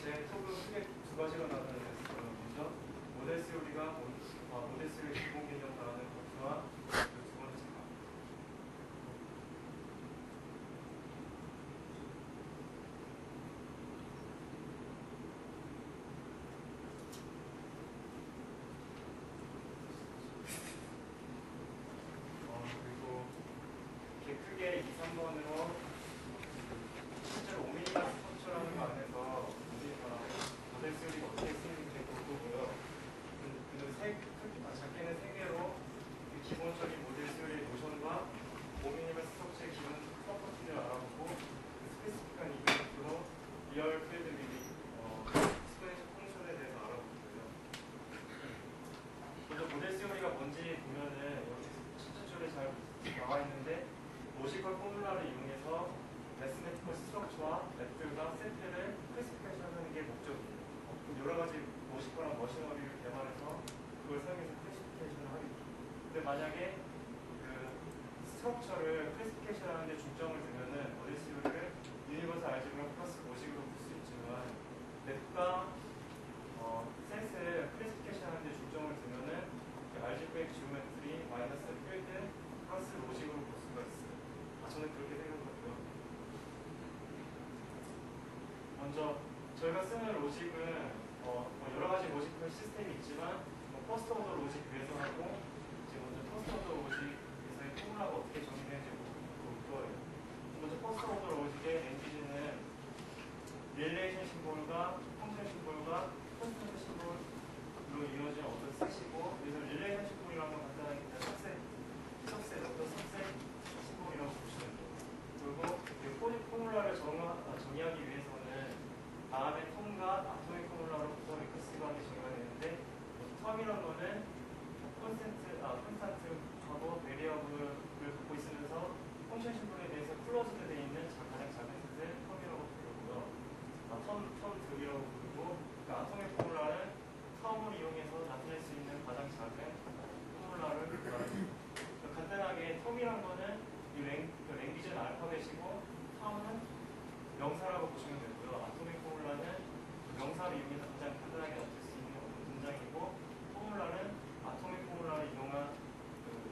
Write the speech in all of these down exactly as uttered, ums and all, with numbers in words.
제 톡은 크게 두 가지가 나타나있어요. 먼저 모델 시오리가 어, 모델 시오리 기본 개념 말하는 것과 두 번째 어, 그리고 이렇게 크게 이, 삼 번으로 실제로 오 밀리미터 스트럭처라는 거 안에서 모델 시오리가 어떻게 쓰이는지 볼 거고요. 그리고 세, 작게는 세 개로 기본적인 모델 시오리의 노션과 오 밀리미터 스트럭처의 기본 프로퍼티를 알아보고 그 스페시픽한 이벤트로 리얼 필드 미리 어, 스페셜 펑션에 대해서 알아보고요. 먼저 모델 시오리가 뭔지 보면은 여기 첫 줄에 잘 나와 있는데 로지컬 포뮬라를 이용해서 매스매티컬 스트럭처와 맵들과 세트를 클래시피케이션하는 게 목적이에요. 여러 가지 로지컬한 머신너리를 개발해서 그걸 사용해서 클래시피케이션을 하겠죠. 근데 만약에 그 스트럭처를 클래시피케이션 하는데 중점을 두면은 모델 시오리를 유니버설 알제브라 플러스 로직으로 볼 수 있지만 맵과 어, 센스를 클래시피케이션 하는데 중점을 두면은 알제브릭 지오메트리 마이너스 필드 플러스 로직으로 볼 수가 있어요. 아, 저는 그렇게 생각하고요. 먼저 저희가 쓰는 로직은 어, 뭐 여러 가지 로직 시스템이 있지만 뭐 퍼스트 오더 로직 위에서 하고 이제 먼저 퍼스트 오더 로직에서의 포뮬라가 어떻게 정의되는지 볼 거예요. 먼저 퍼스트 오더 로직의 랭귀지는 릴레이션 심볼과 펑션 심볼과 컨스턴트 심볼로 이루어진 어떤 셋이고, 그래서 릴레이션 심볼이라는 건 간단하게 그냥 सब셋, 섭셋, 어떤 섭셋 심볼이라고 보시면 돼요. 그리고 이 포뮬라를 정의하기 위해서는 다음에 텀과 아토믹 포뮬라로 부터 리커시브하게 정의가 되는데, 텀이라는 거는 콘센트, 아, 콘스탄트하고 베리어블을 갖고 있으면서 펑션 심볼에 대해서 클로즈드 되어 있는 가장 작은 셋을 텀이라고 부르고요. 아, 텀, 텀 둘이라고 부르고, 그러니까 아토믹 포뮬라는 텀을 이용해서 나타낼 수 있는 가장 작은 포뮬라를 말합니다. 간단하게 텀이란 거는 이 랭, 그 랭귀지는 알파벳이고 텀은 명사라고 보시면 되고요. 아토믹 포뮬라는 명사를 이용해서 가장 간단하게 나타낼 수 있는 문장이고, 포뮬라는 아토믹 포뮬라를 이용한 그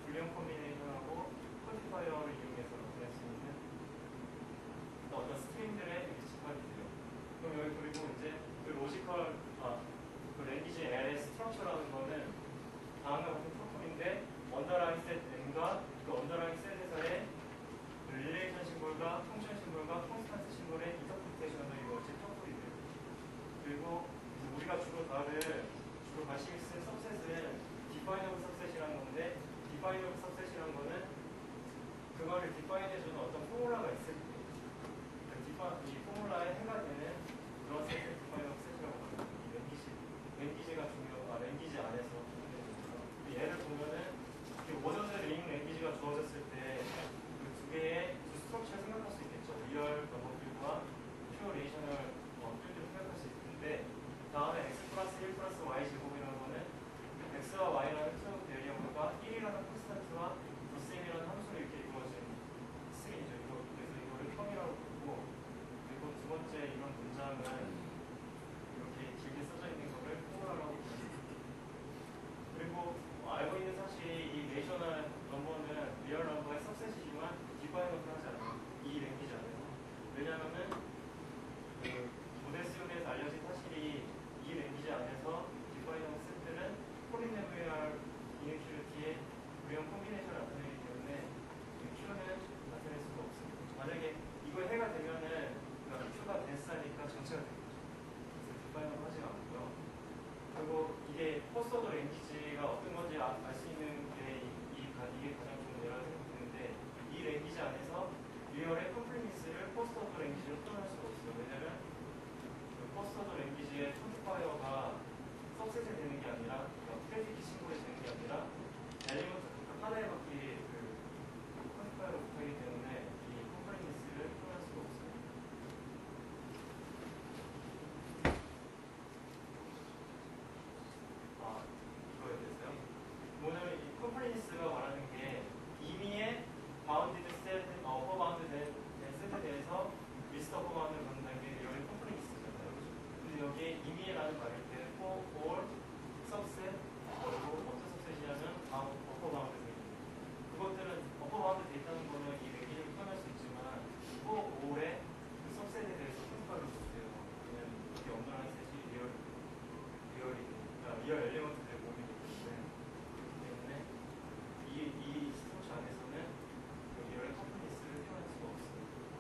여기 이미라는 말일 때 for, all, subset, 그리고 어떤 subset이냐면 바운드, 어퍼 바운드 데이터. 그것들은 어퍼 바운드 데이터는 거는 이 랭귀지를 표현할 수 있지만 for, all의 그 subset에 대해서 평가를 못해요. 왜냐면 이게 언더라인 셋이 리얼, 리얼이, 그러니까 리얼 엘리먼트들의 모임이기 때문에 그렇기 때문에 이, 이 스트럭처 안에서는 그 리얼의 컴플리스를 표현할 수가 없어요.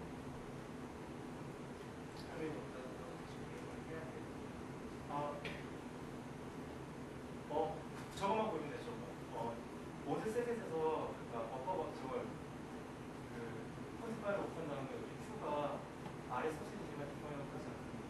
사람이 못하는 거 준비를 해야 돼요. 아, 어, 저것만 보면 되죠. 어, 모든 셋에서 그러니까 버퍼가 저걸 그 컨스파이를 못한 다음에 여기 Q가 아래 서식이지만 이방역하지 않습니다.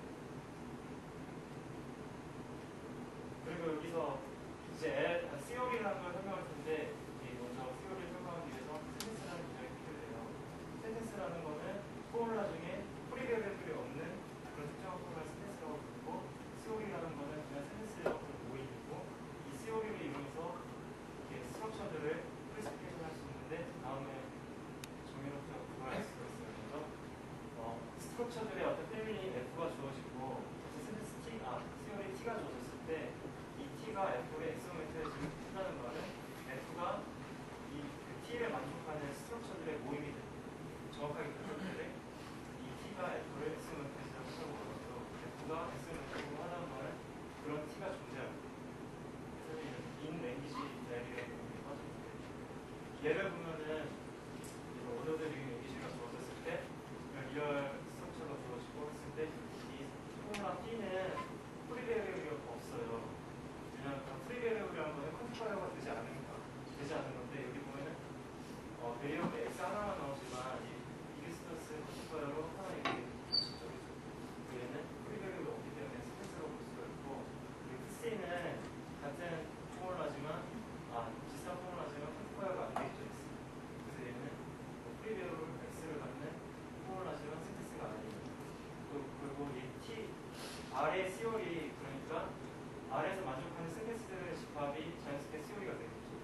그리고 여기서 이제 L, 아, 시오리라는 걸 설명할 텐데 이 먼저 시오리를 설명하기 위해서 센텐스라는 개념이 필요해요. 센텐스라는 거는 포뮬라 중에 프리베리어블이 없는 그런 특정한 포뮬라 센텐스라고 부르고 시오리라는 거는 그냥 센텐스의 어떤 모임이고 이 시오리를 이용해서 이렇게 스트럭처들을 클래시피케이션 할 수 있는데 다음에 정의롭게 구분할 수가 있어요. 그래서 어, 스트럭처들의 어떤 패밀리 F가 주어지고 어떤 센텐스 T, 아, 시오리 T가 주어졌을 때 이 T가 F의 엑스오메트에 지금 T라는 말은 F가 이 그 T를 만족하는 스트럭처들의 모임이 됩니다. 정확하게 표현할 때 이 T가 F를 엑스오메트라고 하고 그러죠. F가 엑스오메트라고 하는 말은 그런 T가 존재합니다. 그래서 이런 인 랭귀지 대리라는 게 빠져있는데 예를 보면은 오더들이 랭귀지가 주어졌을 때 리얼 스트럭처가 주어지고 했을 때 이 포뮬라 T는 프리베리어블이 없어요. 왜냐하면 프리베리어블이라는 거는 컨트롤러가 되지 않으니까 되지 않는 건데 여기 보면은 어, 베리어블 X 하나만 나오지만 이 이리스턴스 컨트롤러로 하나 이렇게 진짜 얘는 프리베리어블이 없기 때문에 스페이스로 볼 수가 있고 그리고 C는 같은 포뮬라지만 아 비슷한 포뮬라지만 컨트롤러가 안 되어 있어요. 그래서 얘는 프리베리어블 X를 갖는 포뮬라지만 스페이스가 아니에요. 그리고 이 T R의 시오리 그러니까 R에서 만족하는 센텐스들의 집합이 자연스럽게 시오리가 되겠죠.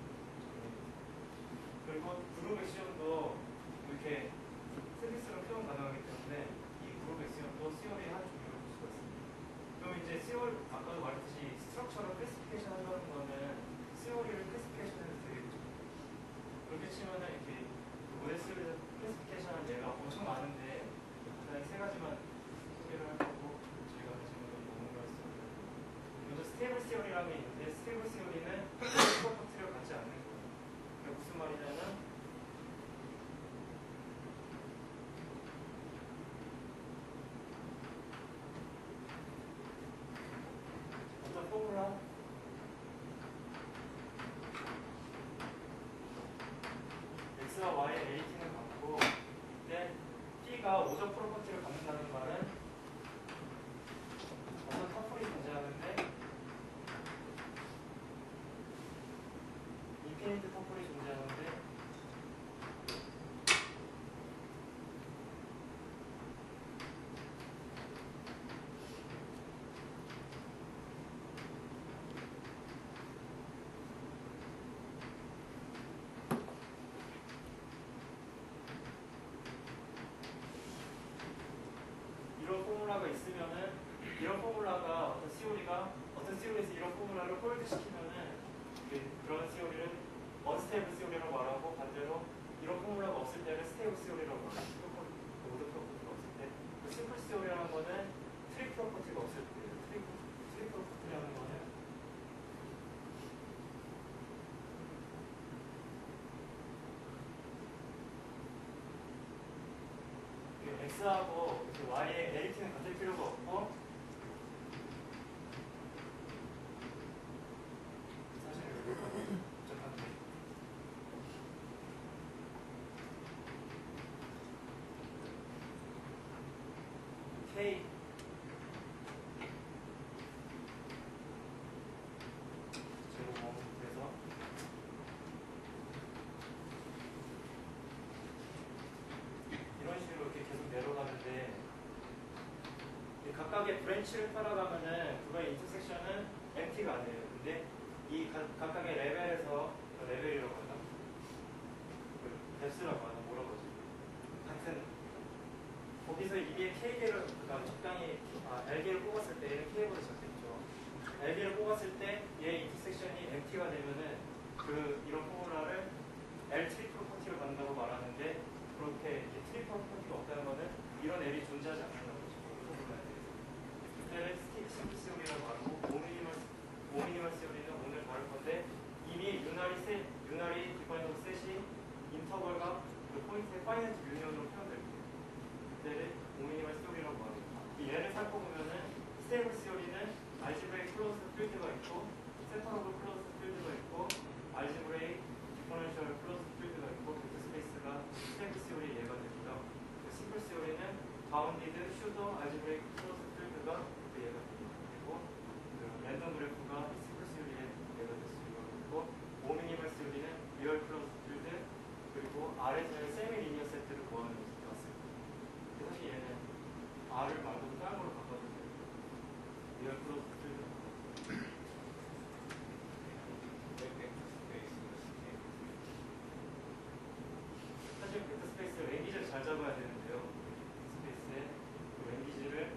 그리고 그룹 액션도 이렇게 센텐스로 표현 가능하기 때문에 이 그룹 액션도 시오리의 한 종류로 볼 수가 있습니다. 그럼 이제 시오리, 아까도 말했듯이 스트럭처를 클래시피케이션 한다는 거는 시오리를 클래시피케이션해도 되겠죠. 그렇게 치면은 이렇게 오에스를 클래시피케이션한 예가 엄청 많은데 간단히 세 가지만 소개를 할 거고 저희가 지금 넘어갈 수 있는 먼저 스테이블 시오리라는 게 있는데 스테이블 시오리는 프로퍼티를 갖지 않는 거예요. 그게 무슨 말이냐면 어떤 포뮬라 X와 Y의 에이티는 같고 근데 T가 오적 프로퍼티를 갖는다는 말은 어떤 커플이 존재하는데 인피니트 커플이 존재하는데 이런 포뮬라가 있으면은 이런 포뮬라가 어떤 시오리가 어떤 시오리에서 이런 포뮬라를 홀드 시키면은 그, 그런 시오리를 언스테이블 시오리라고 말하고 반대로 이런 포뮬라가 없을 때는 스테이블 시오리라고 말하고 모드 프로퍼티가 없을 때 그 심플 시오리라는 거는 트리 프로퍼티가 없을 때 트리, 트리 프로퍼티라는 거는 X하고 Y의 Lt는 같을 필요가 없고 사실 이거 복잡한데 K 제곱모 그래서 이런 식으로 이렇게 계속 내려가는데 각각의 브랜치를 따라가면은 그거의 인터섹션은 엠티가 아니에요. 근데 이 가, 각각의 레벨에서 레벨이라고 하나? 뎁스라고 하나? 뭐라고 하지? 같은 거기서 이게 K개를 그러니까 적당히 아, 엘비를 뽑았을 때 얘는 K보다 작겠죠. 엘비를 뽑았을 때 얘 인터섹션이 엠티가 되면은 그 이런 포뮬라를 L 트리플 콘티로 간다고 말하는데 그렇게 트리플 콘티가 없다는 거는 이런 L이 존재하지 않는다는 거죠. 포뮬라에 대해서. 그때는 심플 시오리라고 말하고 오미니멀 오미니멀 시오리는 오늘 다룰 건데 이미 유나리 셋 유나리 디파이너블 셋이 인터벌과 그 포인트의 파이낸트 유니온으로 표현됩니다. 그때는 오미니멀 시오리라고 말합니다. 이 얘를 살펴보면은 스테이블 시오리는 알지브레이크 클로즈 필드가 있고 세터러블 클로즈 필드가 있고 알지브레이크 디퍼런셜 클로즈 필드가 있고 벡터 스페이스가 스테이블 시오리의 예가 되고요. 그 심플 시오리는 바운디드 슈더 알지브레이크 클로즈 필드가 그 예가 됩니다. 그리고 그 랜덤 그래프가 심플 시오리의 예가 될 수 있고 오미니멀 시오리는 리얼 클로즈 필드 그리고 R에서는 세미 리니어 세트를 구하는 것을 봤습니다. 사실 얘는 R을 말고 다른 걸로 바꿔도 돼요. 리얼 클로즈 필드. 사실 벡터 스페이스 랭귀지를 잘 잡아야 되는데요. 스페이스의 그 랭귀지를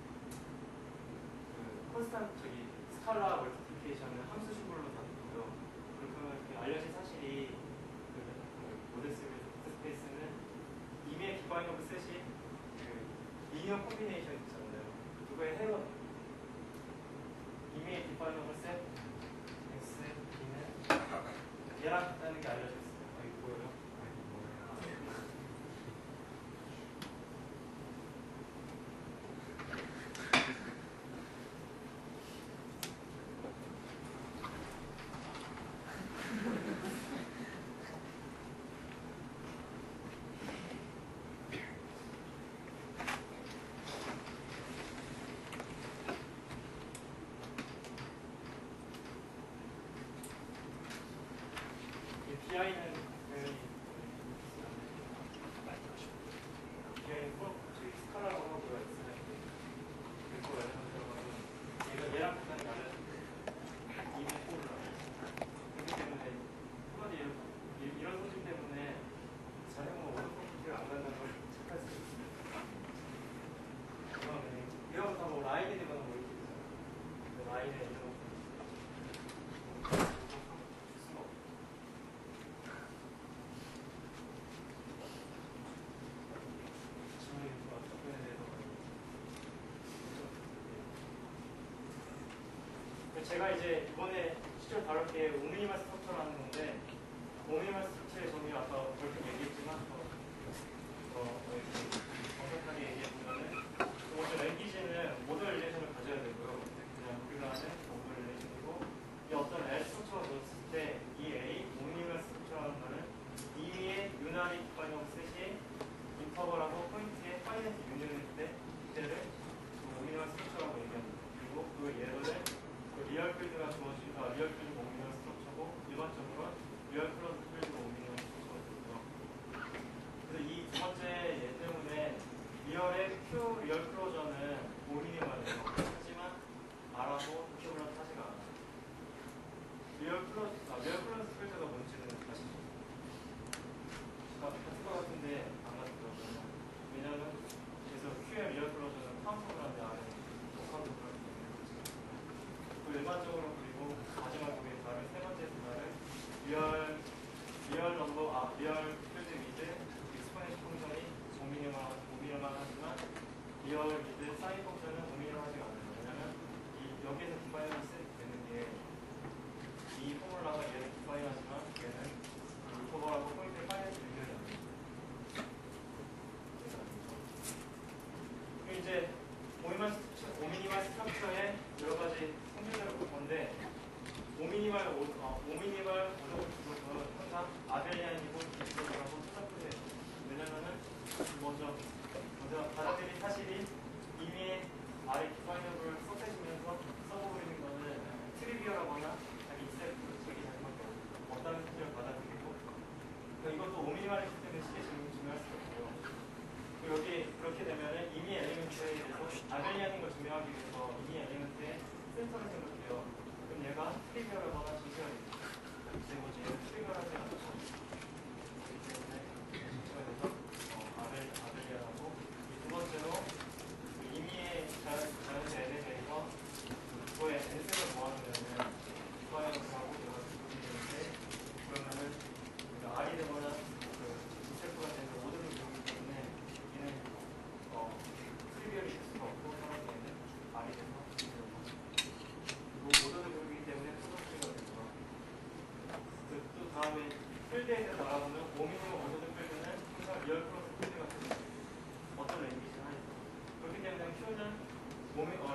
그 콘스탄트 저기 스칼라 멀티플리케이션은 함수 심볼로 다루고요. 그렇게 하면 이렇게 알려진 사실이 그, 그 모델 스페이스 벡터 스페이스는 이미의 디파이너블 셋이 그 리니어 콤비네이션 있잖아요. 그거의 해로 이미의 디파이너블 셋 X, B는 얘랑 같다는 게 알려져 있어요. 아, 이거 보여요? 비아이는 당연히 비아이는 꼭 저희 스칼라로 하고요. 그리고 얘가 얘랑 같다는 게 알려져 이미 포를 그렇기 때문에 한마디 이런 소식 때문에 자녀가 오른 컴퓨터를 안 간다는 걸 착할 수 있습니다. 이러면서 뭐 라인이 되거나 뭐 이렇게 되잖아요. 라인에 이런 제가 이제 이번에 실제로 다룰 게 오미니멀 스트럭처라는 건데 오미니멀 스트럭처의 정의 아까 벌써 얘기했지만 어, 어, 정확하게 얘기해보면은 먼저 랭귀지는 모델 릴레이션을 가져야 되고요. 그냥 우리가 하는 모델 릴레이션이고 이 어떤 L 스트럭처가 넣었을 때 이 A 오미니멀 스트럭처라는 거는 이의 유나리 디파이너블 셋이 인터벌하고 포인트의 파이낸트 유니온일 때 그때를 오미니멀 스트럭처라고 얘기합니다. 그리고 그 예로는 그 리얼 필드가 주어진, 아, 리얼 필드 오미니멀 스트럭처고 일반적으로 리얼 클로즈 필드 오미니멀 스트럭처가 되고요. 그래서 이 두 번째 예 때문에 리얼의 퓨 리얼 클로저는 오미니멀이에요. 하지만 R하고 큐브랑 하지가 않아요. 리얼 클로즈, 아, 리얼 클로즈 필드가 뭔지는 아시죠? 같은 거 같은데 안 같더라고요. 왜냐면 그래서 Q의 리얼 클로저는 카운터블한데 R은 독카운터블 일반적으로 그리고 마지막으로 다른 세 번째 분말은 리얼 리얼 넘버 아 리얼 필드 위드 익스포넨셜 펑션이 오미니멀 오미니멀 하지만 리얼 위드 사인 펑션은 오미니멀 하지가 않아요. 왜냐면 이 여기에서 디파이너를 되는 게 이 포뮬라가 얘를 디파이너하지만 얘는 리커버하고 포인트의 파이낸트 연결이 안 돼요. 그리고 이제 오미니멀 오미니멀 스트럭처의 여러 가지 성질을 볼 건데 오미니멀 어, 오미니멀 오도는 항상 아벨리안이고 디스토라고 찾아보세요. 왜냐면은 먼저 먼저 받아들인 사실이 이미 아래 디파이너블 써주시면서 써버리는 거는 트리비얼하거나 자기 익셉트 자기 자기밖에 없다는 사실을 받아들이고 그러니까 이것도 오미니멀이기 때문에 시계 중요할 수도 없고요. 그리고 여기 그렇게 되면은 이미 엘리먼트에 대해서 아벨리안인 걸 증명하기 위해서 이미 엘리먼트의 센터를 생각해요. 그럼 얘가 트리비얼하거나 진시얼입니다. 이제고지 얘는 트리비얼하지 않죠. 그렇기 때문에 진시얼에 대해서 어, 아벨, 아벨리안하고 두 번째로 이미의 자연, 자연의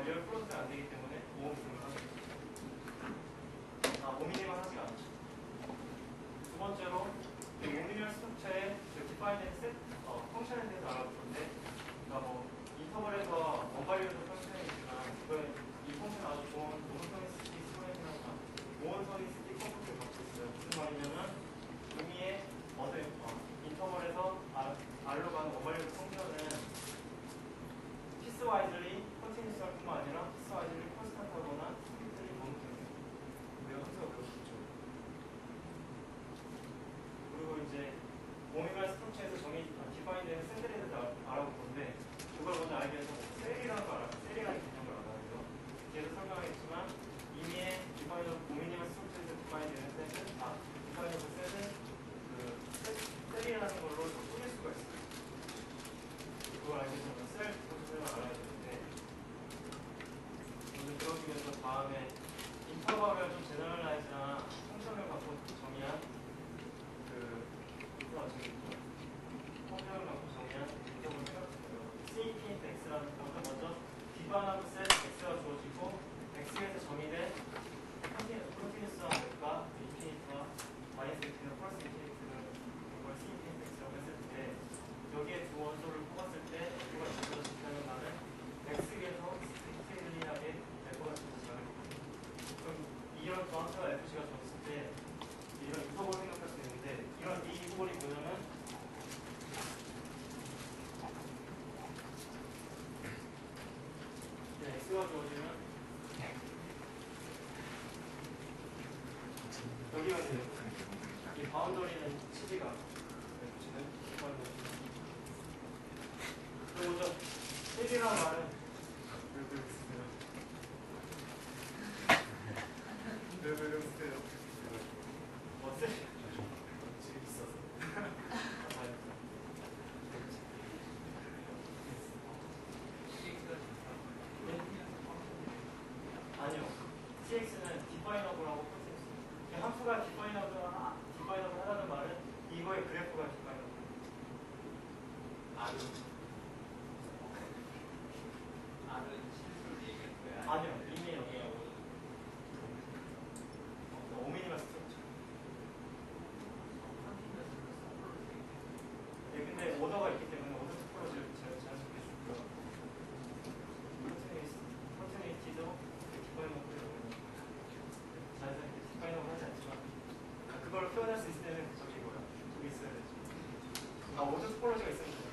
이걸 풀어주면 안 되기 때문에 오 옴 등을 하죠. 아, 오 밀리미터만 하지가 않죠. 두 번째로 이 오 밀리미터 스트럭처의 그 디파인된 셋 어, 펑션에 대해서 알아볼 건데, 그러니까 뭐 인터벌에서 원바리어도 펑션이지만 그거에 이 펑션 아주 좋은 모노토니스틱 스토레이라고 모노토니스틱 퍼포트를 갖고 있어요. 무슨 말이냐면 의미의 어느 어, 인터벌에서 아, R로 가는 원바리어 펑션은 피스와이즐리 컨티뉴스할 뿐만 아니라 피스와이즐리 콘스탄트하거나 스피트리 모노토니스. 우리가 항상 배웠었죠. 그리고 이제 오메가 스트럭처에서 정의 디파인되는 셀들에 대해서 알아볼 건데, 그걸 먼저 알기 위해서 셀이라는 걸 알아요. 셀이라는 개념을 알아야 돼요. 뒤에서 설명하겠지만 이미의 디파인 오메가 스트럭처에서 디파인되는 셀은 아, 디파인 오브 셀은 그 셀이라는 걸로 좀 꾸밀 수가 있어요. 그걸 알기 위해서는 셀 개념을 알아야 되는데, 먼저 그러기 위해서 다음에 인터벌을 좀 제너럴라이즈나 펑션을 갖고 정의한 그 어, 저기 펑션을 갖고 정의한 인터벌 생각해요. 씨이피인트 X라는 것은 먼저 기반하고 셋 X가 주어지고 X에서 정의된 프로티니스와 웹과 인피니트와 마이너스 인피니트, 플러스 인피니트를 이걸 씨이피인트 X라고 했을 때, 여기에 두 원소를 뽑았을 때 F가 주어졌다는 말은 X에서 스트릭트리하게 F가 주어졌다는 거예요. 그럼 이런 정확한 에프씨가 줬을 때 이런 인터벌 생각할 수 있는데, 이런 이 인터벌이 뭐냐면 네, X가 주어지면 여기가 이제 이 바운더리는 치지가 에프씨는 그리고 먼저 셀이라는 말은 왜 그러세요? 왜 그러세요? 어, 셀 지금 있어서 아니요. 씨엑스는 디파이너블하고 프로세스. 함수가 디파이너블, 디파이너블 하다는 말은 이거의 그래프가 디파이너블. R은 R은 실수를 얘기할 거야. 아니요. 이미 여기 오 밀리미터 스트럭처. 예, 근데 오더가 있기 때문에 오더 스프로즈를 자연스럽게 줄고요. 컨티니티도 디파이너블을 자연스럽게 디파이너블 하지 않지만, 아, 그걸 표현할 수 있을 때는 저기고요. 저기 있어야 되죠. 아, 오더 스프로즈가 있으면 돼요.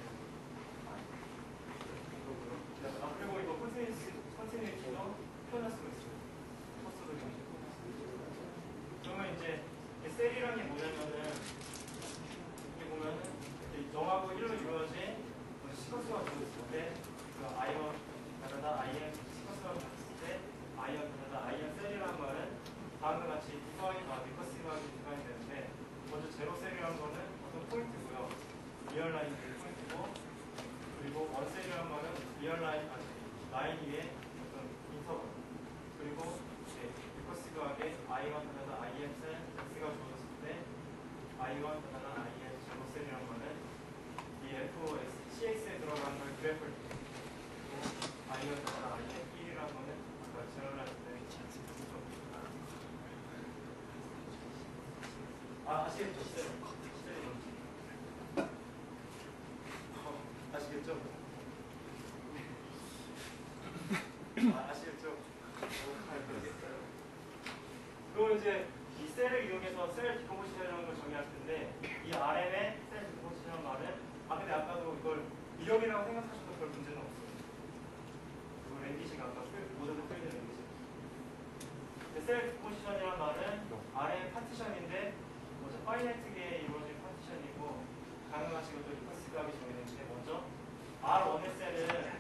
이거고요. 아, 그리고 이거 컨티니티도 표현할 수가 있어요. 코스도 형식. 그러면 이제 셀이라는 게 뭐냐면은, 여기 보면은 영하고 일로 이루어진 시커스가 주어졌을 때, 그 아이언 가다다 아이언 시커스가 주어졌을 때 아이언 가다다 아이언 셀이라는 말은 다음과 같이 디파인과 리커시브하게 디파인 되는데, 먼저 제로 셀이라는 거는 어떤 포인트고요. 리얼 라인이 포인트고, 그리고 원 셀이라는 말은 리얼 라인 아니 라인 위에 어떤 인터벌, 그리고 이제 리커시브하게 아이언 가다다 아이언 셀 X가 주어졌을 때 아이언 가다다 아이언 제로 셀이라는 말은 이 에프오에스, 씨엑스에 들어가는 걸 그래프를 그리고 아이언 가다다 아이언 일이라는 거는 아까 제너럴라이즈 때 아, 아시겠죠? 시대로. 시대로 넘지. 어, 아시겠죠? 아, 아시겠죠? 어, 알겠어요. 그럼 이제 이 셀을 이용해서 셀 디컴포지션이라는 걸 정의할 텐데, 이 알엠의 셀 디컴포지션이라는 말은, 아, 근데 아까도 이걸 이력이라고 생각하셔도 별 문제는 없어요. 그리고 랜디시가 아까 모델로 표현된 랜디시. 셀 디컴포지션이라는 말은 알엠 파티션인데, 먼저 파이나이트계에 이루어진 파티션이고, 가능하시 것도 리커시브하게 정의되는데, 먼저 알 원의 셀은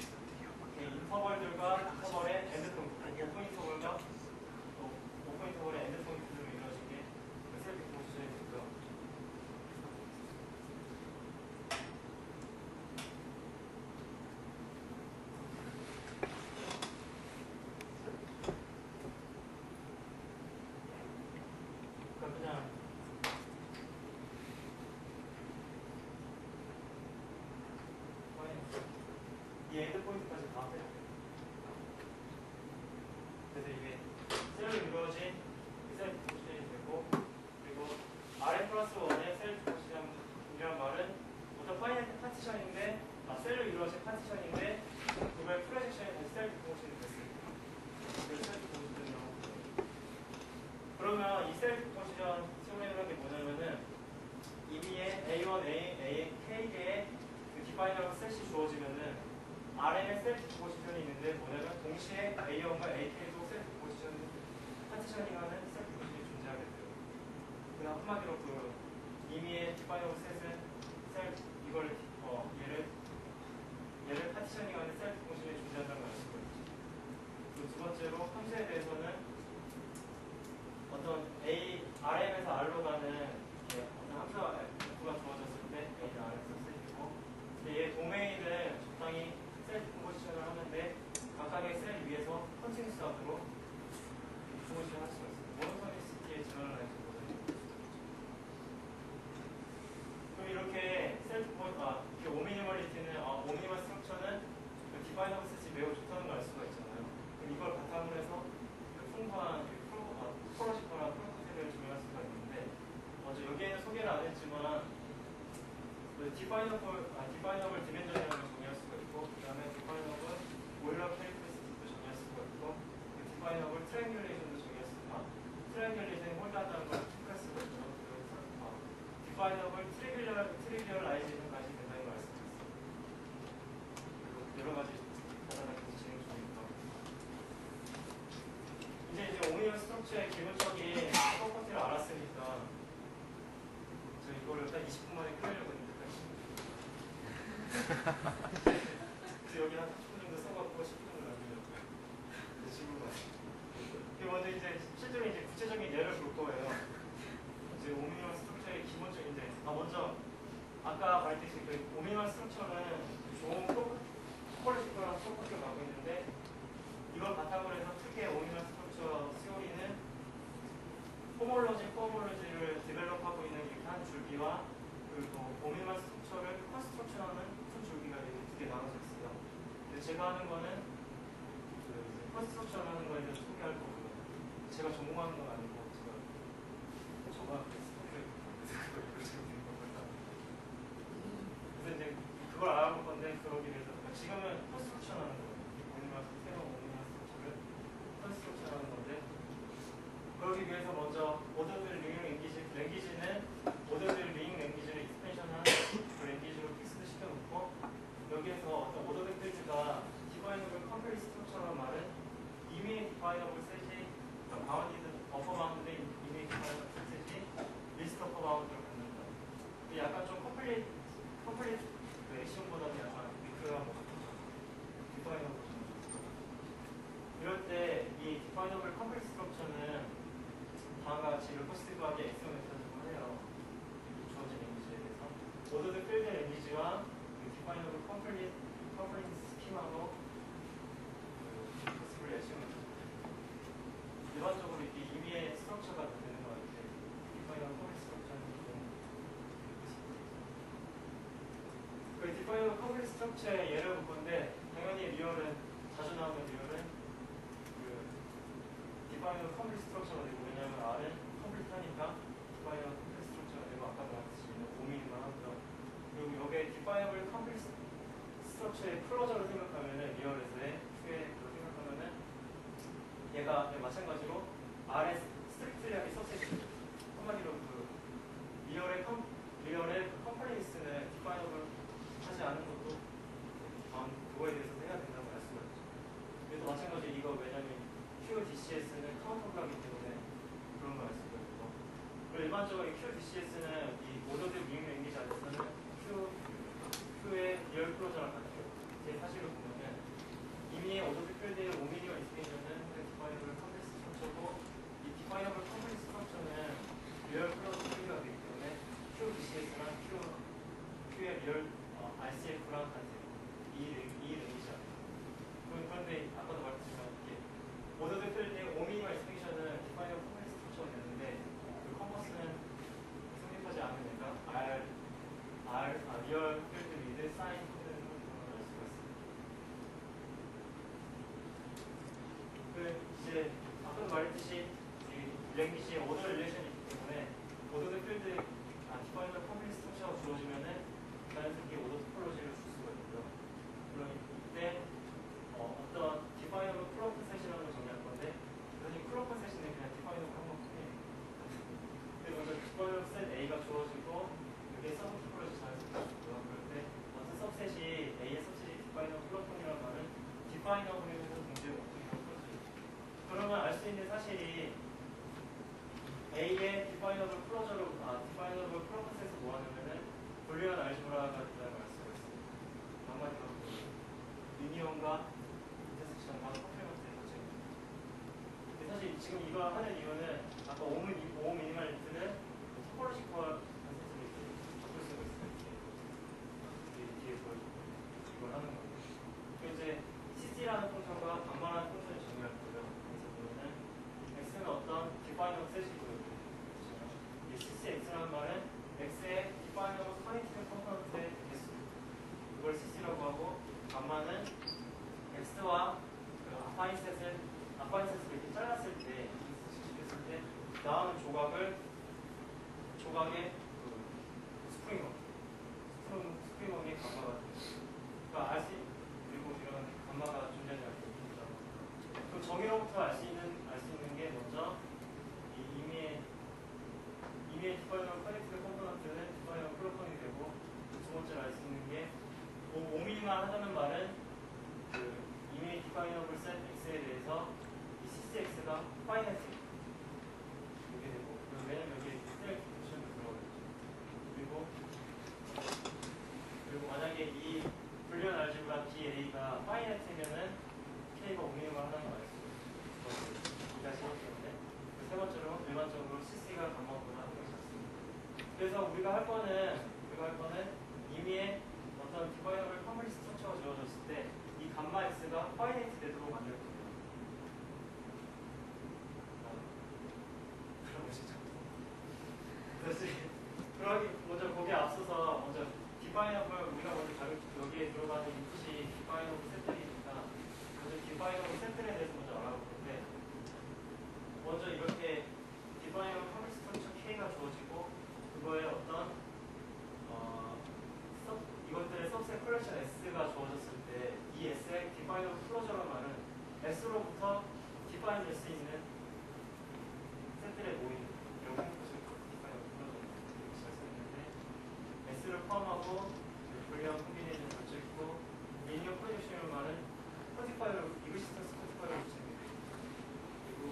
인터벌들과 인터벌의 엔드포인트, 오픈 인터벌과 오픈 인터벌의 엔드포인트로 이루어진 게 셀 디컴포지션이 되고요. 그러니까 그냥 이 엔드포인트까지 다 빼요. A, A, K개의 그 디파이너블 셋이 주어지면은 알엠에 셀프 포지션이 있는데 뭐냐면 동시에 에이원과 에이케이도 셀프 포지션, 파티셔닝하는 셀프 포지션이 존재하게 돼요. 그냥 한마디로 그 임의의 디파이너블 셋은 셀 이걸 어 얘를 얘를 파티셔닝하는 셀프 포지션이 존재한다는 걸 알 수가 있죠. 그리고 두 번째로 함수에 대해서는 어떤 A, 알엠에서 R로 가는 이렇게 어떤 함수가 F가 주어졌을 때 A는 R에서 셀이고 얘 도메인을 적당히 셀 포지션을 하는데 각각의 셀 위에서 컨티뉴스하도록 포지션 할 수가 있어요. 모노토니시티의 제너럴라이즈거든요. 그럼 이렇게 셀프 포 아, 이렇게 오미니멀리티는 아, 오미니멀 스트럭처는 그 디파이너블 셋이 매우 좋다는 걸 알 수가 있잖아요. 그럼 이걸 바탕으로 해서 그 풍부한 프로시퍼나 프로토타입을 조명할 수가 있는데 먼저 여기에는 소개를 안 했지만 그 디파이너블 아, 디파이너블 디멘전이라는 걸 정의할 수가 있고 그 다음에 디파이너블 오일러 캐릭터리스틱도 정의할 수가 있고 그 디파이너블 트라이앵귤레이션도 정의할 수가 있고 트라이앵귤레이션이 홀다하다는 걸 체크할 수가 있죠. 그래서 아, 디파이너블 트리비얼 트리비얼라이제이션까지 된다는 걸 알 수가 있어요. 그리고 여러 가지 간단하게 진행 중입니다. 이제 이제 오미니언 스트럭처의 기본적인 프로퍼티를 알았으니까 저 이거를 딱 이십 분 만에 끝내려고 했는데 그래서 여기 한 삼십 분 정도 써갖고 십 분을 남기려고요. 그 친구가. 먼저 이제 실제로 이제 구체적인 예를 볼 거예요. 이제 오미니언 스트럭처의 기본적인 이제 아 먼저 아까 말했듯이 그 오미니언 스트럭처는 좋은 프로퍼티랑 프로퍼티를 갖고 있는데 이걸 바탕으로 해서 특히의 오미니언 스트럭처 시오리는 호몰로지, 코호몰로지를 디벨롭하고 있는 이렇게 한 줄기와 그리고 오미니언 스트럭처를 컨스트럭션하는 큰 줄기가 이렇게 두 개 나눠져 있어요. 근데 제가 하는 거는 그 컨스트럭션하는 거에 대해서 소개할 거고요. 제가 전공하는 건 아니고 제가 저가 그래서 이제 그걸 알아볼 건데 그러기 위해서 지금은 컨스트럭션하는 거예요. 오미니언 새로운 오미니언 스트럭처를 컨스트럭션하는 건데. 그러기 위해서 먼저 오더빌 링 랭귀지, 랭귀지는 오더빌 링 랭귀지를 익스펜션한 그 랭귀지로 픽스드 시켜놓고 여기에서 어떤 오더빌 필드가 디파이너블 컴플리트 스트럭처라는 말은 이미 디파이너블 셋이 바운디드 어퍼 바운드에 이미 디파이너블 셋이 리스트 어퍼 바운드를 갖는다. 근데 약간 좀 컴플리트 컴플리트 그 액션보다는 약간 미크가 뭐 디파이너블 이럴 때 이 디파이너블 컴플리트 스트럭처는 다음과 같이 리커시브하게 엑스오 메서드를 해요. 주어진 랭귀지에 대해서. 오더드 필드 랭귀지와 디파이너블 컴플리트 컴플리트 스키마로 리커시브를 엑스오 메서드. 일반적으로 이렇게 임의의 스트럭처가 되는 거 같아요. 디파이너블 컴플리트 스트럭처는 그 디파이너블 컴플리트 스트럭처의 예를 볼 건데 당연히 리얼은 자주 나오는 리얼은 디파이너블 컴플리트 스트럭처가 되고 왜냐하면 R은 컴플리트하니까 디파이너블 컴플리트 스트럭처가 되고 아까 말했듯이 오미니만 하고요. 그리고 여기에 디파이너블 컴플리트 스트럭처의 클로저를 생각하면은 리얼에서의 Q에 생각하면은 얘가 마찬가지로 R의 스트릭트리하게 서셋이 한마디로 그 리얼의 컴 리얼의 그 컴플리스는 디파이너블 하지 않은 것도 다음 그거에 대해서 해야 된다고 할 수가 있죠. 그래서 마찬가지로 이거 왜냐면 큐 디씨에스는 카운터블하기 때문에 그런 걸 알 수가 있고 그리고 일반적으로 큐 디씨에스는 이 오더드 링 랭귀지 안에서는 Q, Q의 리얼 클로저랑 같아요. 제 사실을 보면은 이미 오더드 필드의 오미니얼 익스텐션은 디파이너블 컴플리트 스트럭처고 이 디파이너블 컴플리트 스트럭처는 리얼 클로저 소리가 되기 때문에 큐 디씨에스랑 Q, Q의 리얼 어, 알씨에프랑 같아요. 이, 이 랭귀지 안에서 그런데 아까도 말했지만 오더드 필드의 오미니얼 익스텐션은 디파이너블 컴플리트 스트럭처가 되는데 그 컴퍼스는 성립하지 않은 애가 R, R, 아, 리얼 필드 위드 사인 코드는 그런 걸 알 수가 있습니다. 그 이제 아까도 말했듯이 이 랭귀지에 오더 릴레이션이 있기 때문에 오더드 필드 아, 디파이너블 컴플리트 스트럭처가 주어지면은 자연스럽게 오더 토폴로지를 줄 수가 있고요. 물론 이때 어, 어떤 디파이너블 플로프 셋이라는 걸 정의할 건데 사실 플로프 셋은 그냥 디파이너블 한번 뿐이에요. 그래서 먼저 디파이너블 셋 A가 주어지고 여기에 서브 토폴로지 수 있는 사실이 A의 디파이너블 클로저로 아 디파이너블 프로퍼스에서 모아놓으면은 불리한 알지브라가 된다는 걸 알 수가 있습니다. 한마디로 유니온과 인터섹션과 컴플리먼트의 거程. 근데 사실 지금 이거 하는 이유는 아까 오hm 오hm 미니멀리티는 토폴로지컬 컨셉으로 바꿀 수가 있어요. 이렇게 뒤에 보여주고 이걸 하는 거고. 이제 씨씨라는 펑션과 반반하는 펑션을 정의할 거고요. 그래서 보면은 x는 어떤 디파이너블 셋이고요. 이 씨씨x라는 말은 x의 디파이너블 커넥티브 컴포넌트의 개수. 이걸 씨씨라고 하고 반반은 x와 그 아파인 셋을 아파인 셋을 이렇게 잘랐을 때, 했을 때 나오는 조각을 조각의 그 스프링어, 스프링 스프링어의 감마가 돼요. 그러니까 알 수 그리고 이런 감마가 존재하지 않습니다. 그 정의로부터 알 수 있는 알 수 있는 게 먼저 이 임의의 임의의 디파이너블 커넥티브 컴포넌트는 디파이너블 프로폰이 되고 두 번째로 알 수 있는 게 오미만 하자는 말은 그 임의의 디파이너블 셋 x에 대해서 이 씨씨x가 파이나이트 이렇게 되고 왜냐면 여기에 스텔 디펜션도 들어가겠죠. 그리고 그리고 만약에 이 불리한 알지브라 비에이가 파이나이트면은 k가 오미만 하자는 걸 알 수 있어요. 이가 싫기 때문에 세 번째로 일반적으로 씨씨가 감마보다 한 명이 작습니다. 그래서 우리가 할 거는 우리가 할 거는 임의의 어떤 디파이너블 파밀리 스트럭처가 주어졌을 때 이 감마 x가 파이나이트 되도록 만들 거예요. 그런 것이죠. 그래서 그러기 먼저 거기에 앞서서 먼저 디파이너블 우리가 먼저 자기 여기에 들어가는 인풋이 디파이너블 셋들이니까 먼저 디파이너블 셋들에 대해서 먼저 알아볼 건데 먼저 이렇게 디파이너블 파밀리 스트럭처 K가 주어지고 그거에 어떤 어, 섭, 이것들의 सब셋 컬렉션 S가 주어졌을 때 이 S의 디파이너블 클로저라는 말은 S로부터 디파인 될 수 있는 셋들의 모임이라고 생각하시면 디파이너블 클로저 이렇게 잘 써있는데 S를 포함하고 불리한 콤비네이션을 갖춰있고 리니어 프로젝션이라는 말은 쿼티파이어 이그시스턴스 쿼티파이어를 붙입니다. 그리고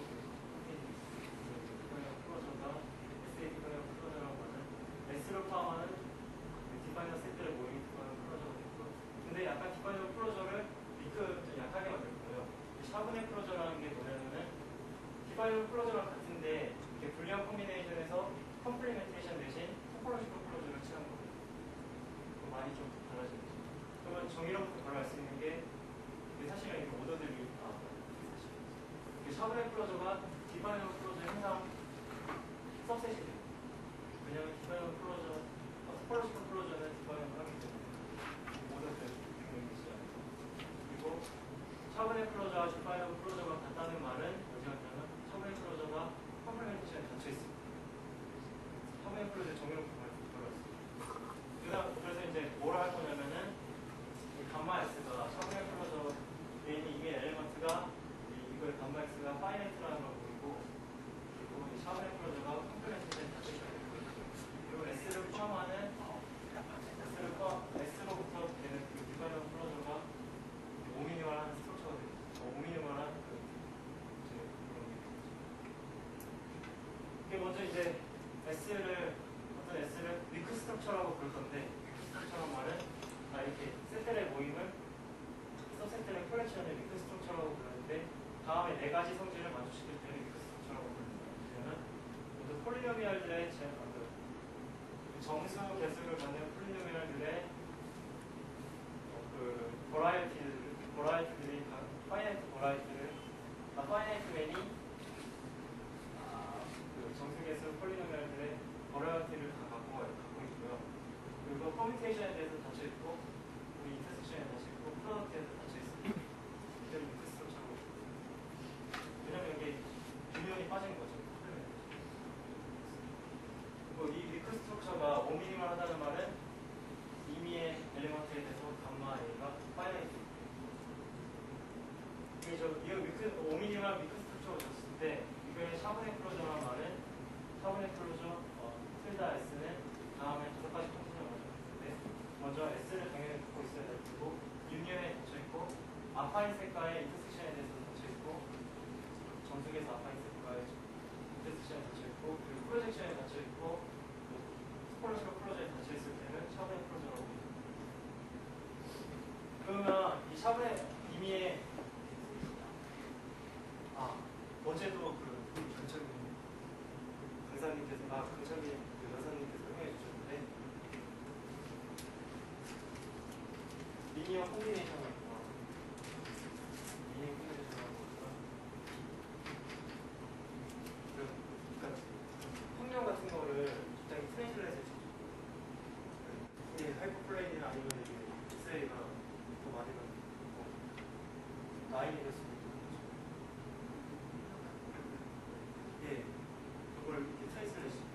디파이너블 클로저가 S의 디파이너블 클로저라는 말은 S를 포함하는 디파이너 셋들의 모임이 디파이너블 클로저가 됐고 근데 약간 디파이너블 클로저를 미크 좀 약하게 만들 거예요. 샤브네 클로저라는 게 뭐냐면은 디파이너블 클로저랑 같은데 이렇게 불리한 콤비네이션에서 컴플리멘테이션 대신 토폴로지컬 클로저를 취한 거예요. 그 많이 좀 달라지죠. 그러면 정의로부터 바로 알 수 있는 게 이게 사실은 이게 오더들이 아, 사실 샤브네 클로저가 디파이너블 클로저의 항상 सब셋이 돼요. 왜냐하면 디파이너블 클로저 토폴로지컬 클로저는 디파이너블 하기 때문에 오더들 등록이지 않고 그리고 샤브네 클로저와 디파이너블 클로저가 같다는 말은 어디 갔냐면 샤브네 클로저가 컴플리멘테이션에 닫혀 있습니다. 샤브네 클로저의 정의로부터 바로 들어갔습니다. 그래서 이제 뭐라 할 거냐면은 이 감마 X가 샤브네 클로저에 있는 이미 엘리먼트가 이거의 감마 X가 파이나이트라는 걸 보이고 그리고 이 샤브네 클로저가 컴플리멘테이션에 닫혀 있다는 걸 보이고 그리고 S를 포함하는 S를 포함, S로부터 되는 그 디파이너블 클로저가 오미니멀한 스트럭처가 되죠. 어, 오미니멀한 그 이제 그런 게 되죠. 이게 먼저 이제 S를 어떤 S를 위크 스트럭처라고 부를 건데 위크 스트럭처란 말은 아 이렇게 셋들의 모임을 서셋들의 컬렉션을 위크 스트럭처라고 부르는데 다음에 네 가지 성질을 만족시킬 때는 위크 스트럭처라고 부릅니다. 그러면 먼저 폴리노미얼들의 제 정수 개수를 갖는 폴리노미얼들의 어, 그 버라이어티 버라이어티들이 파이나이트 버라이어티를 아 파이나이트 맨이 아, 그 정수 개수 폴리노미얼들의 버라이어티를 다 갖고 갖고 있고요. 그리고 커뮤니케이션에 대해서 닫혀 있고 우리 인터섹션에 닫혀 있고 프로덕트에서 닫혀 있습니다. 이들은 위크 스트럭처라고 왜냐면 여기 균형이 빠진 거죠. 그리고 이 위크 스트럭처가 오미니멀 하다는 말은 임의의 엘리먼트에 대해서 감마 A가 파이나이트 이게 저 이거 위크 오미니멀 위크 스트럭처로 줬을 때 이거의 샤브네 클로저라는 말은 샤브네 클로저 어, 틀다 S는 다음에 다섯 가지 통신을 먼저 했는데 먼저 S를 당연히 갖고 있어야 될 테고 유니언에 닫혀 있고 아파인 색깔의 인터섹션에 대해서 닫혀 있고 정수기에서 아파인 미니멈 콤비네이션을 있고 미니멈 콤비네이션하고 그러니까 평면 같은 거를 굉장히 트랜슬레이트 해주죠. 이게 하이퍼플레인이나 아니면 이게 엑스레이가 더 많이 가고 라인이 될 수도 있고 예, 그걸 이렇게 트랜슬레이션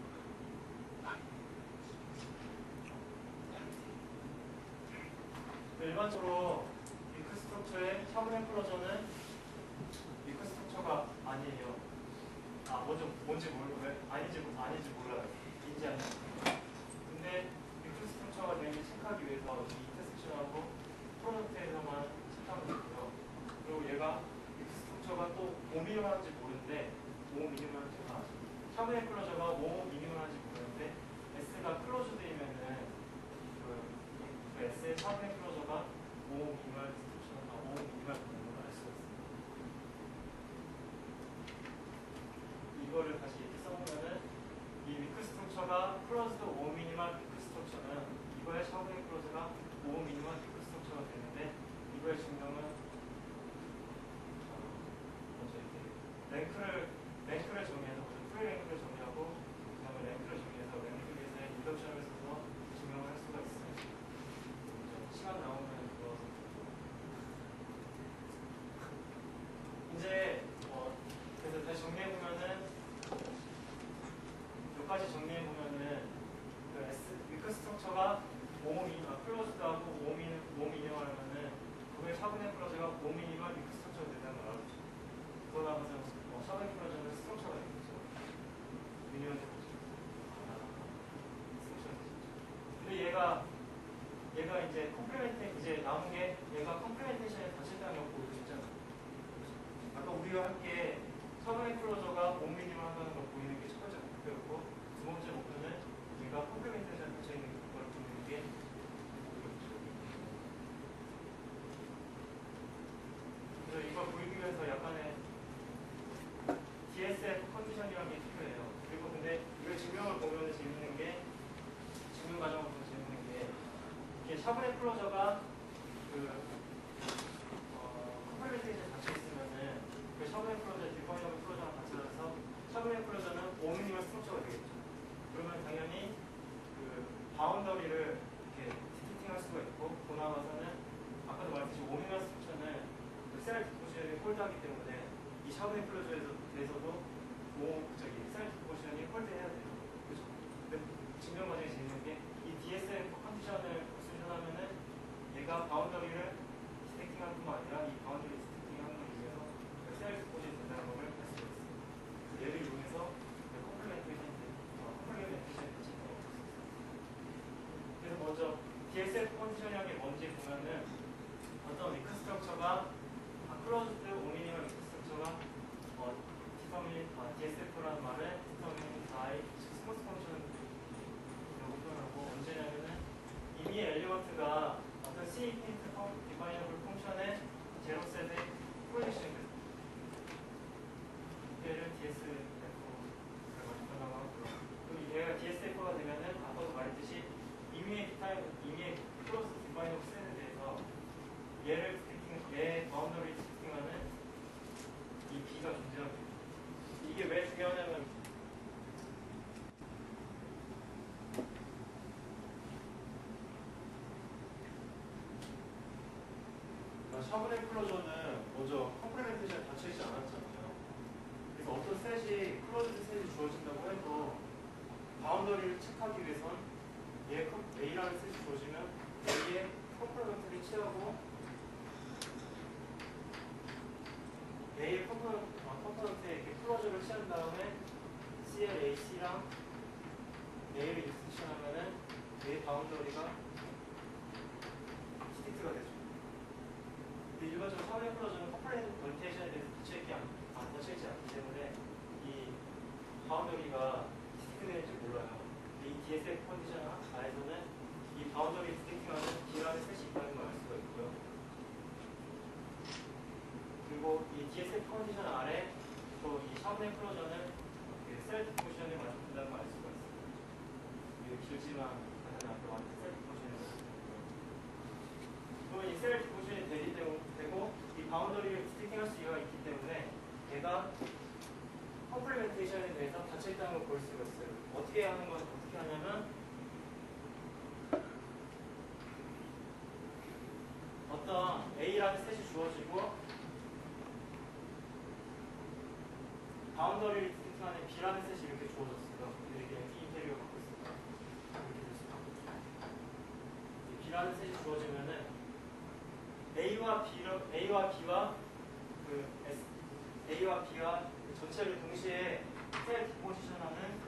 일반적으로 위크 스트럭처의 샤브렌 플러저는 위크 스트럭처가 아니에요. 아, 먼저 뭔지 모르고 왜 아닌지 아닌지 몰라요. 인지 아닌지. 근데 위크 스트럭처가 되는지 체크하기 위해서 이 인터섹션하고 프로덕트에서만 체크하면 되고요. 그리고 얘가 위크 스트럭처가 또 오 밀리미터 하는지 모르는데 오 밀리미터 하는지가 샤브렌 플러저가 오 밀리미터 하는지 모르는데 S가 클로즈드이면은 그 S의 샤브렌 플러저가 오 밀리미터 스트럭처가 오 밀리미터 되는 걸 알 수가 있습니다. 이거를 다시 이렇게 써보면은 이 위크 스트럭처가 클로즈드 오 밀리미터 위크 스트럭처는 이거의 샤브렌 클로즈가 오 밀리미터 위크 스트럭처가 되는데 이거의 증명은 어, 먼저 이렇게 랭크를 랭크를 정리해서 먼저 프리 랭크를 정리하고 그 다음에 랭크를 정리해서 랭크에서의 인덕션을 써서 증명을 할 수가 있어요. 시간 나오면 그거 이제 어, 그래서 다시 정리해 보면은 몇 가지 정리해 보면은 그 S 위크 스트럭처가 오 밀리미터 아, 클로즈드하고 오 밀리미터 하면은 그거의 샤브렌 플러저가 오 밀리미터 위크 스트럭처가 된다는 걸 알았죠. 그거 나가서 어, 샤브렌 플러저는 스트럭처가 되겠죠. 미니멈 아, 스트럭처가 되겠죠. 근데 얘가 얘가 이제 컴플리멘트 이제 남은 게 얘가 컴플리멘테이션에 닫힌다는 거 보여줬잖아요. 아까 우리가 함께 샤브렌 클로저가 오 밀리미터 한다는 걸 보이는 게 첫 번째 목표였고 두 번째 목표는 얘가 컴플리멘테이션에 닫혀 있는 걸 보이는 게 목표였죠. 그래서 이걸 보이기 위해서 약간의 디에스에프 컨디션이라는 게 필요해요. 그리고 근데 이걸 증명을 보면 재밌는 게 증명 과정을 보면 재밌는 게 이게 샤브렌 클로저가 그 어, 컴플리멘테이션에 닫혀 있으면은 그 샤브렌 클로저 디파이너블 클로저랑 같이 나서 샤브렌 클로저는 오 밀리미터 스트럭처가 되겠죠. 그러면 당연히 그 바운더리를 이렇게 디텍팅할 수가 있고 그 나가서는 아까도 말했듯이 오 밀리미터 스트럭처는 그 셀 디포지션이 홀드하기 때문에 이 샤브렌 클로저에서도 오 저기 셀 디포지션이 홀드해야 돼요. 그죠? 근데 증명 과정이 재밌는 게 이 디에스에프 컨디션을 수준하면은 얘가 바운더리를 디텍팅하는 뿐만 아니라 이 바운더리 디텍팅하는 걸 이용해서 셀 디포지션이 된다는 걸 알 수가 있어요. 얘를 이용해서 컴플리멘테이션 컴플리멘테이션이 되는 걸 볼 수 있어요. 그래서 먼저 디에스에프 컨디션이라는 게 뭔지 보면은 어떤 위크 스트럭처가 클로즈드 오 밀리미터 위크 스트럭처가 어, 디터민 아, 디에스에프라는 말은 디터민 바이 스무스 펑션 표현하고 언제냐면은 이미 엘리먼트가 어떤 C 인피니트 디파이너블 펑션의 제로 셋의 프로젝션이 됐습니다. 얘를 디에스에프라고 표현하고 그럼 얘가 디에스에프가 되면은 아까도 말했듯이 이미의 디타임 이미의 클로즈 디파이너블 셋에 대해서 얘를 디텍팅 얘 바운더리 디텍팅하는 이 B가 존재하게 됩니다. 이게 왜 중요하냐면 샤브렌 클로저는 먼저 컴플리멘테이션에 닫혀있지 않았잖아요. 그래서 어떤 셋이 클로즈드 셋이 주어진다고 해도 바운더리를 체크하기 위해선 얘 A라는 셋이 주어지면 A의 컴플리멘트를 취하고 A의 컴플리멘트에 이렇게 클로저를 취한 다음에 씨엘 에이 씨랑 A를 익스텐션하면은 A 바운더리가 스틱트가 되죠. 일반적으로 샤브렌 클로저는 컴플리멘테이션에 대해서 닫혀있지 않, 아, 닫혀있지 않기 때문에 이 바운더리가 스틱트되는지 몰라요. 이 디에스에프 컨디션 안에서는 이 바운더리 스틱팅하는 B라는 셋이 있다는 걸 알 수가 있고요. 그리고 이 디에스에프 컨디션 아래 또 이 샤브렌 클로저는 셀 디포지션에 맞춘다는 걸 알 수가 있어요. 이게 길지만 가장 앞으로 완전 셀 디포지션에 맞춘다고요. 또 그러면 이 셀 디포지션이 되고 이 바운더리를 스티킹할 수가 있기 때문에 얘가 컴플리멘테이션에 대해서 닫혀있다는 걸 볼 수가 있어요. 어떻게 하는 건 어떻게 하냐면 어떤 A라는 셋이 주어지고 바운더리를 스티킹하는 B라는 셋이 이렇게 주어졌어요. 이렇게 인테리어 갖고 있습니다. 이렇게 될 수가 있죠. B라는 셋이 주어지면은 A와 B로, A와 B와 그 S, A와 B와 그 전체를 동시에 셀 디포지션하는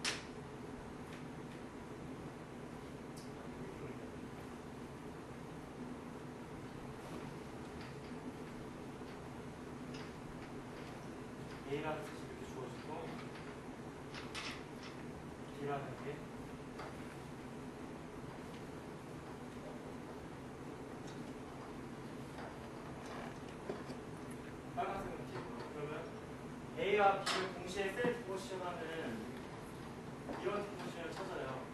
A라는 셋이 이렇게 주어지고 B라는 게 빨간색은 B고 그러면 A와 B를 동시에 셀 디포지션하는 이런 디포지션을 찾아요.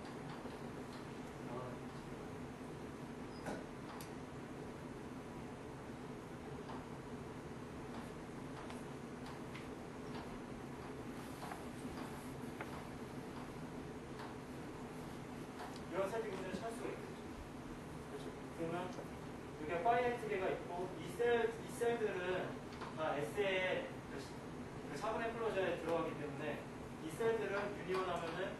이런 셀 디포지션을 찾을 수가 있겠죠. 그렇죠. 그러면 여기에 파이나이트 개가 있고 이 셀, 이 셀들은 다 S의 그 사분의 클로저에 들어가기 때문에 이 셀들은 유니온하면은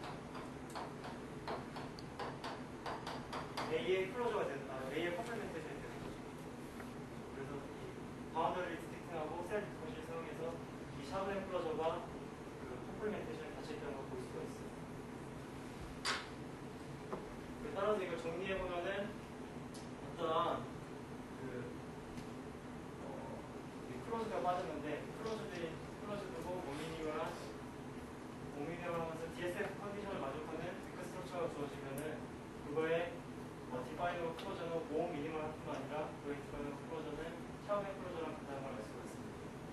A의 클로저가 되는, 아, A의 컴플리멘테이션이 되는 거죠. 그래서 이 바운더리를 스티킹하고 셀 디포지션을 사용해서 이 사분의 클로저가 그 컴플리멘테이션이 닫혀있다는 걸 볼 수가 있어요. 따라서 이걸 정리해보면은 어떤 그 어, 클로즈가 빠졌는데 클로즈들이 클로즈드고 오미니멀한 오미니멀하면서 디에스에프 컨디션을 만족하는 빅 스트럭처가 주어지면은 그거에 어, 디파이너로 클로저는 오 미니멀할 뿐만 아니라 그의 디파이너로 클로저는 샤오의 클로저랑 같다는 걸 알 수가 있습니다.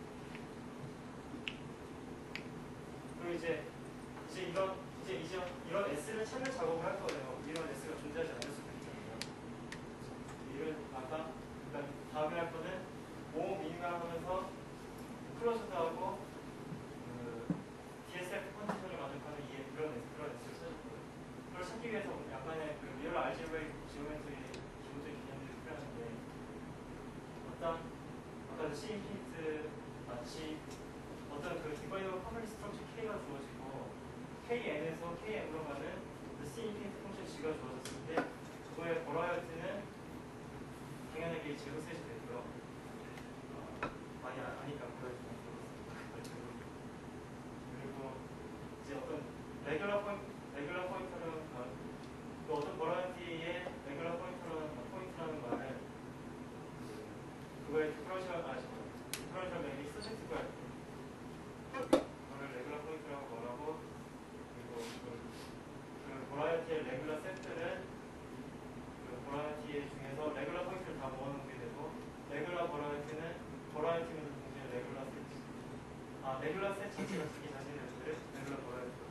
그리고 이제 이제 이런 이제 이제 이런 S를 찾는 작업을 할 거예요. 이런 S가 존재하지 않을 수도 있잖아요. 이런 아까 그러니까 다음에 할 거는 오 미니멀 하면서 클로즈드하고 그 디에스에프 컨디션을 만족하는 이 그런 S 그런 S를 찾을 거예요. 그걸 찾기 위해서 약간의 그 리얼 알제브레이크 지오메트리의 기본적인 개념들이 필요한데 어떤 아까 C 인피니트 마치 어떤 그 디바이더 커뮤니 스트럭처 K가 주어지고 케이엔에서 케이엠으로 가는 그 C 인피니트 펑션 G가 주어졌을 때 그거의 버라이어티는 당연하게 제로셋이 되고요. 어, 많이 아, 아니까 버라이어티는 제로셋. 그리고 이제 어떤 레귤러 포인트, 레귤러 포인트는 어, 또 어떤 버라이어티의 레귤러 포인트라는 포인트라는 말은 그거의 디퍼런셜 아 디퍼런셜 맥이 서젝티브가 있고 그거를 레귤러 포인트라고 말하고 그리고 그, 그 버라이어티의 레귤러 세트는 그 버라이어티 중에서 레귤러 포인트를 다 모아놓게 되고 레귤러 버라이어티는 버라이어티는 동시에 레귤러 세트 아 레귤러 세트 자체가 자기 자신의 것들을 레귤러 버라이어티라고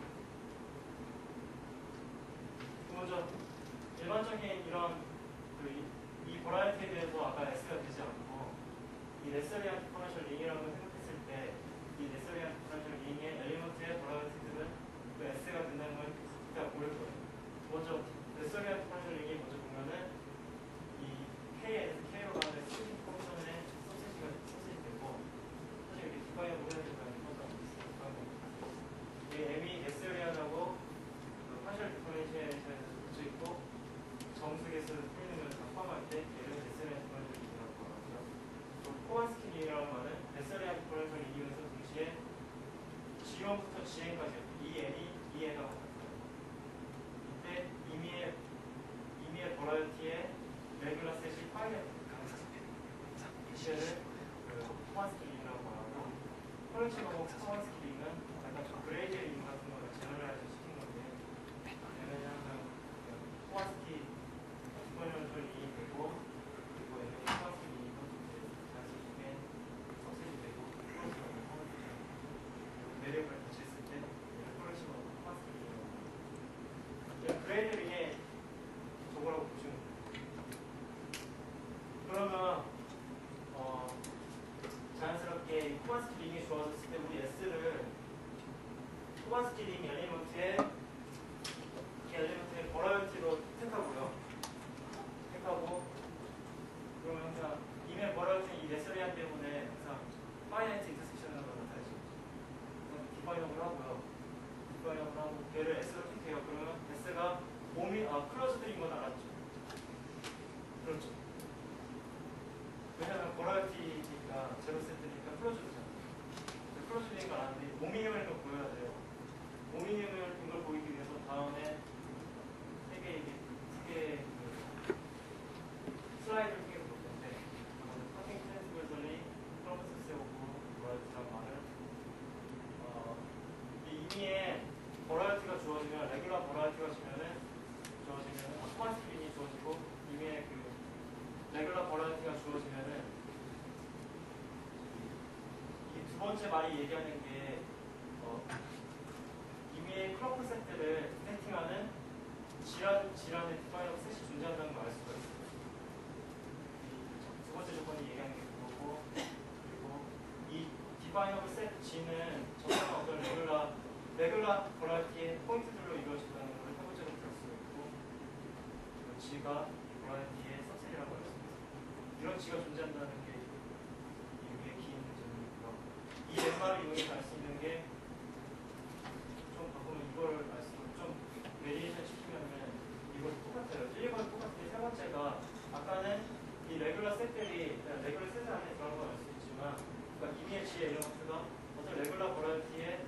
먼저 일반적인 이런 그 이, 이 버라이어티에 대해서 아까 S가 되지 않고 이 네서리한 디퍼런셜 링이라고 생각했을 때 이 네서리한 디퍼런셜 링의 엘리먼트의 버라이어티들은 그 S가 된다는 걸 일단 모를 거예요. 먼저 네서리한 디퍼런셜 링이 먼저 보면은 이 K에서 K로 가는 스트링 펑션의 소세지가 소세지 되고 사실 이렇게 디파이어 모델을 가는 것도 이 M이 네서리안하고 그 파셜 디퍼런셜에서 붙여 있고 정수계에서 풀리는 걸 다 포함할 때 얘를 네서리안 디퍼런셜 링이라고 하고요. 코완스키 링이라는 말은 네서리안 디퍼런셜 링이면서 동시에 지 원부터 지 엔까지 이 엔이 이 엔하고 같아요. 이때 이미의 이미의 버라이어티의 레귤러 셋이 파이널 이때를 그 코완스키 링이라고 말하고 컬러치하고 코완스키 링은 약간 좀 그레이디의 링 같은 거를 제너럴라이즈 시킨 건데 얘는 항상 코완스키 디퍼런셜 링이 되고 그리고 얘는 코완스키 링이 단수 중에 석세지 되고 컬러치하고 매력을 같이 했을 때 얘는 컬러치하고 코완스키 링이라고 그레이드 링의 저거라고 보시면 돼요. 초반 스킬링 엘리먼트의 이 엘리먼트의 버라이어티로 택하고요. 택하고 그러면 항상 이메일 버라이어티는 이 네스리안 때문에 항상 파이나이트 인터섹션으로 나타내죠. 디파이너블 하고요. 디파이너블 하고 걔를 S로 택해요. 그러면 S가 봄이 아 클로즈드인 건 알았죠. 그렇죠. 왜냐면 버라이어티니까 제로 세트니까 클로즈드잖아. 클로즈드인 걸 아는데 오미니언을 좀 보여야 돼요. 오미니언을 빈걸 보이기 위해서 다음에 세 개의 세 개의 그 슬라이드를 통해서 볼 텐데 파킹 트랜스버설리 프로세스 오브 버라이어티라는 말을 어, 이미에 버라이어티가 주어지면 레귤러 버라이어티가 주면은 주어지면은 아쿠아 스크린이 주어지고 이미에 그 레귤러 버라이어티가 주어지면은 이 두 번째 말이 얘기하는 게 어, 이미의 클로크 세트를 세팅하는 질환, 질환의 디파이너블 셋이 존재한다는 걸 알 수가 있어요. 두 번째 조건이 얘기하는 게 그거고, 그리고 이 디파이너블 셋 G는 적당한 어떤 레귤러, 레귤러 버라이어티의 포인트들로 이루어진다는 걸 세 번째로 볼 수가 있고, 그리고 G가 버라이어티의 서셀이라고 할 수 있어요. 이런 G가 존재한다는 게 이게 긴 점이고요. 이 넷말을 이용해서 알 수 있는 게 좀 바꾸면 이걸 알 수, 좀 베리에이션 시키면은 이거 똑같아요. 일 번 똑같은데 세 번째가 아까는 이 레귤러 셋들이 레귤러 셋 안에 들어간 건 알 수 있지만 그러니까 이미의 G의 엘리먼트가 어떤 레귤러 버라이어티의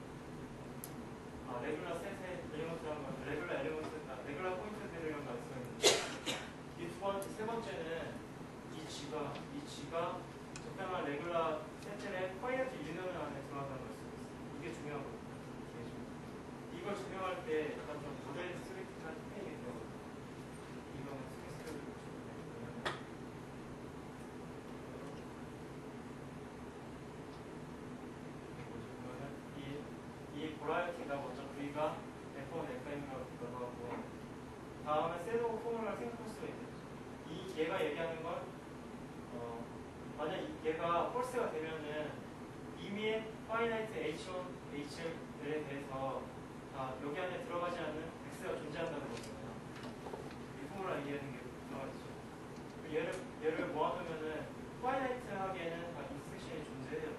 아 레귤러 셋의 엘리먼트라는 건 레귤러 엘리먼트, 아, 레귤러 포인트들이라는 걸 알 수가 있는데 이 두 번째, 세 번째는 이 G가 이 G가 적당한 레귤러 셋들의 파이너티 유니언 안에 들어간다는 걸 수가 있어요. 이게 중요하거든요. 이걸 적용할 때 약간 좀 모델 스위트한 스펙이 있어요. 이거는 스펙스를 보시면은 이, 이 보라이어티가 먼저 V가 에프 원, 에프 엠이라고 들어가고 다음에 셋오브 포뮬러를 생각할 수가 있는 이 얘가 얘기하는 건 어, 만약 이 얘가 폴스가 되면은 이미의 파이나이트 에이치 원, 에이치 엘에 대해서 아, 여기 안에 들어가지 않는 X가 존재한다는 거잖아요. 이 포뮬라 얘기하는 게 들어가죠. 얘를, 얘를 모아두면은, 파이나이트 하기에는 다 인스펙션이 존재해요.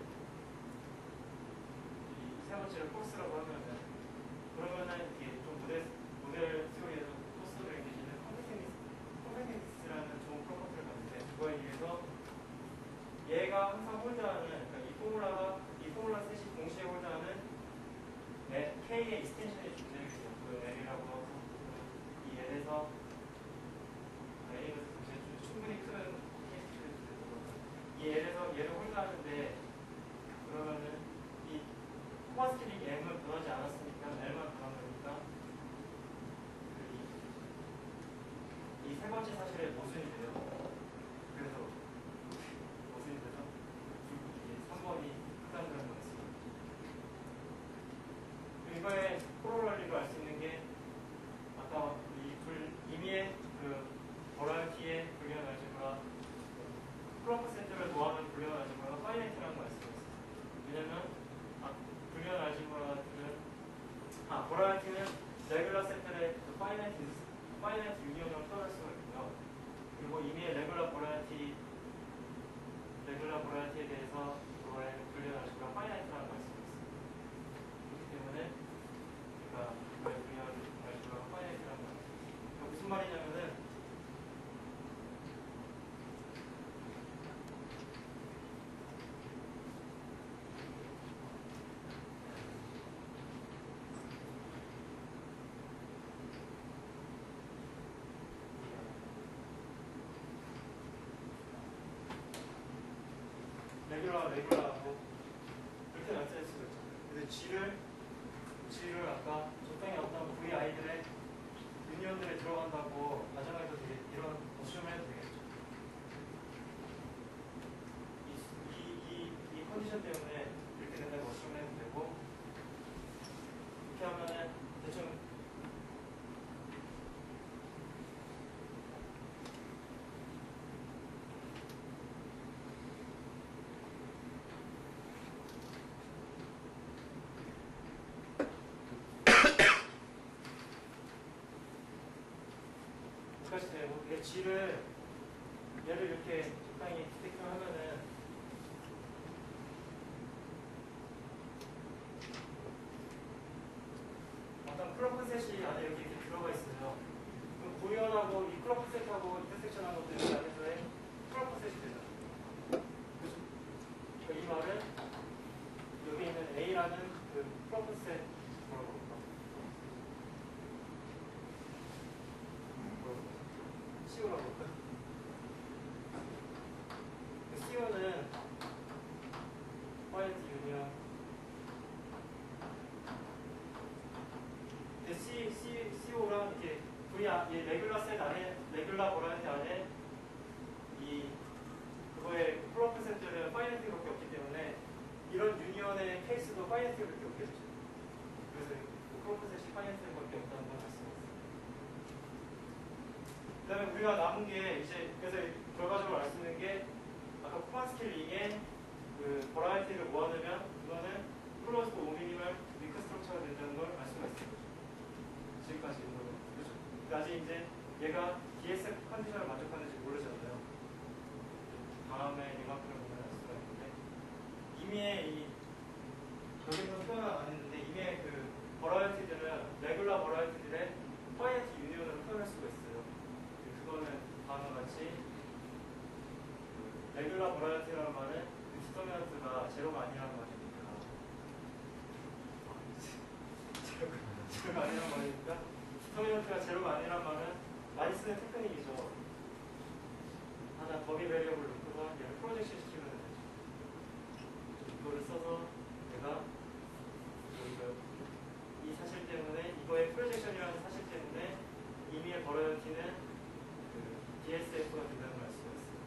이 세 번째를 포스라고 하면은, 그러면은 이게 좀 모델, 모델 티오리에서 포스를 얘기해주는 컴페텐스라는 좋은 프로퍼티를 갖는데, 그거에 의해서 얘가 항상 홀드하는, 그러니까 이 포뮬라가, 이 포뮬라 셋이 동시에 홀드하는 네, K의 익스텐션이 존재해요. 그 L이라고 하고 이 L에서 L에서 충분히 큰 케이스를 이 L에서 얘를 홀드하는데 그러면은 이 코어스킬링 M은 변하지 않았으니까 L만 변한 거니까 이 세 번째 사실의 모순이 돼요. 그래서 모순이 돼서 이게 삼 번이 크다는 거 있어요. 이거의 코로라리로 알 수 있는 게 아까 이 불, 이미의 그 버라이어티의 불리한 알제브라 클로크 세트를 모아놓은 불리한 알제브라가 파이나이트라는 걸 알 수가 있어요. 왜냐면 아, 불리한 알제브라들은 아 버라이어티는 레귤러 세트의 그 파이나이트 파이나이트 유니언으로 표현할 수가 있고요. 그리고 이미의 레귤러 버라이어티 레귤러 버라이어티에 대해서 그거의 불리한 알제브라 파이나이트라는 걸 알 수가 있어요. 그렇기 때문에 그러니까 불리한 알제브라가 파이나이트라는 거 그러니까 무슨 말이냐면은 레귤러, 레귤러하고 이렇게 나타낼 수가 있죠. 근데 G를, G를 아까 적당히 어떤 브이아이들의 유니언들에 들어간다고 가정해도 되게 이런 어시움을 해도 되겠죠. 이, 이, 이, 이 컨디션 때문에 이렇게 된다고 어시움을 해도 되고 이렇게 하면은 대충 이렇게 G를 얘를 이렇게 적당히 디텍팅하면은 어떤 클럽셋이 안에 여기 이렇게 들어가 있어요. 그럼 구현하고 이 클럽셋하고 인터섹션한 것들이 안에서의 클럽셋이 되죠. 그죠? 그러니까 이 말은 여기 있는 A라는 그 클럽셋 뭐라고 볼까? C오라고 볼까? C오는 파이트 유니언 C, C, 씨오랑 이렇게 V, 이 레귤라 셋 안에, 레귤라 버라이티 안에 이 그거의 플러프 셋들은 파이낸티밖에 없기 때문에 이런 유니언의 케이스도 파이낸티밖에 없겠죠. 그래서 플러프 셋이 파이낸티밖에 없다는 걸 말씀드렸어요. 그 다음에 우리가 남은 게 이제 그래서 결과적으로 알 수 있는 게 아까 코만스킬링에 그 버라이티를 모아두면 그거는 클로즈드 오미니멀 위크 스트럭처가 된다는 걸 알 수가 있어요. 지금까지 이거는 그렇죠. 아직 이제 얘가 디에스에프 컨디션을 만족하는지 모르잖아요. 다음에 이만큼을 보면 알 수가 있는데 이미의 이 여기서 표현을 안 했는데 이미의 그 버라이티들은 레귤라 버라이티들의 파이낸티 유니온으로 표현할 수가 있어요. 그거는 다음과 같이 레귤라 버라이티라는 말은 디터미넌트가 제로가 아니라는 말이니까 제로가, 제로가 아니란 말이니까 디터미넌트가 제로가 아니란 말은 많이 쓰는 테크닉이죠. 하나 더비 베리어블 놓고서 얘를 프로젝션 시키면 되죠. 이거를 써서 내가 이 사실 때문에 이거의 프로젝션이라는 사실 때문에 이미의 버라이티는 그 디에스에프가 된다는 걸 알 수가 있어요.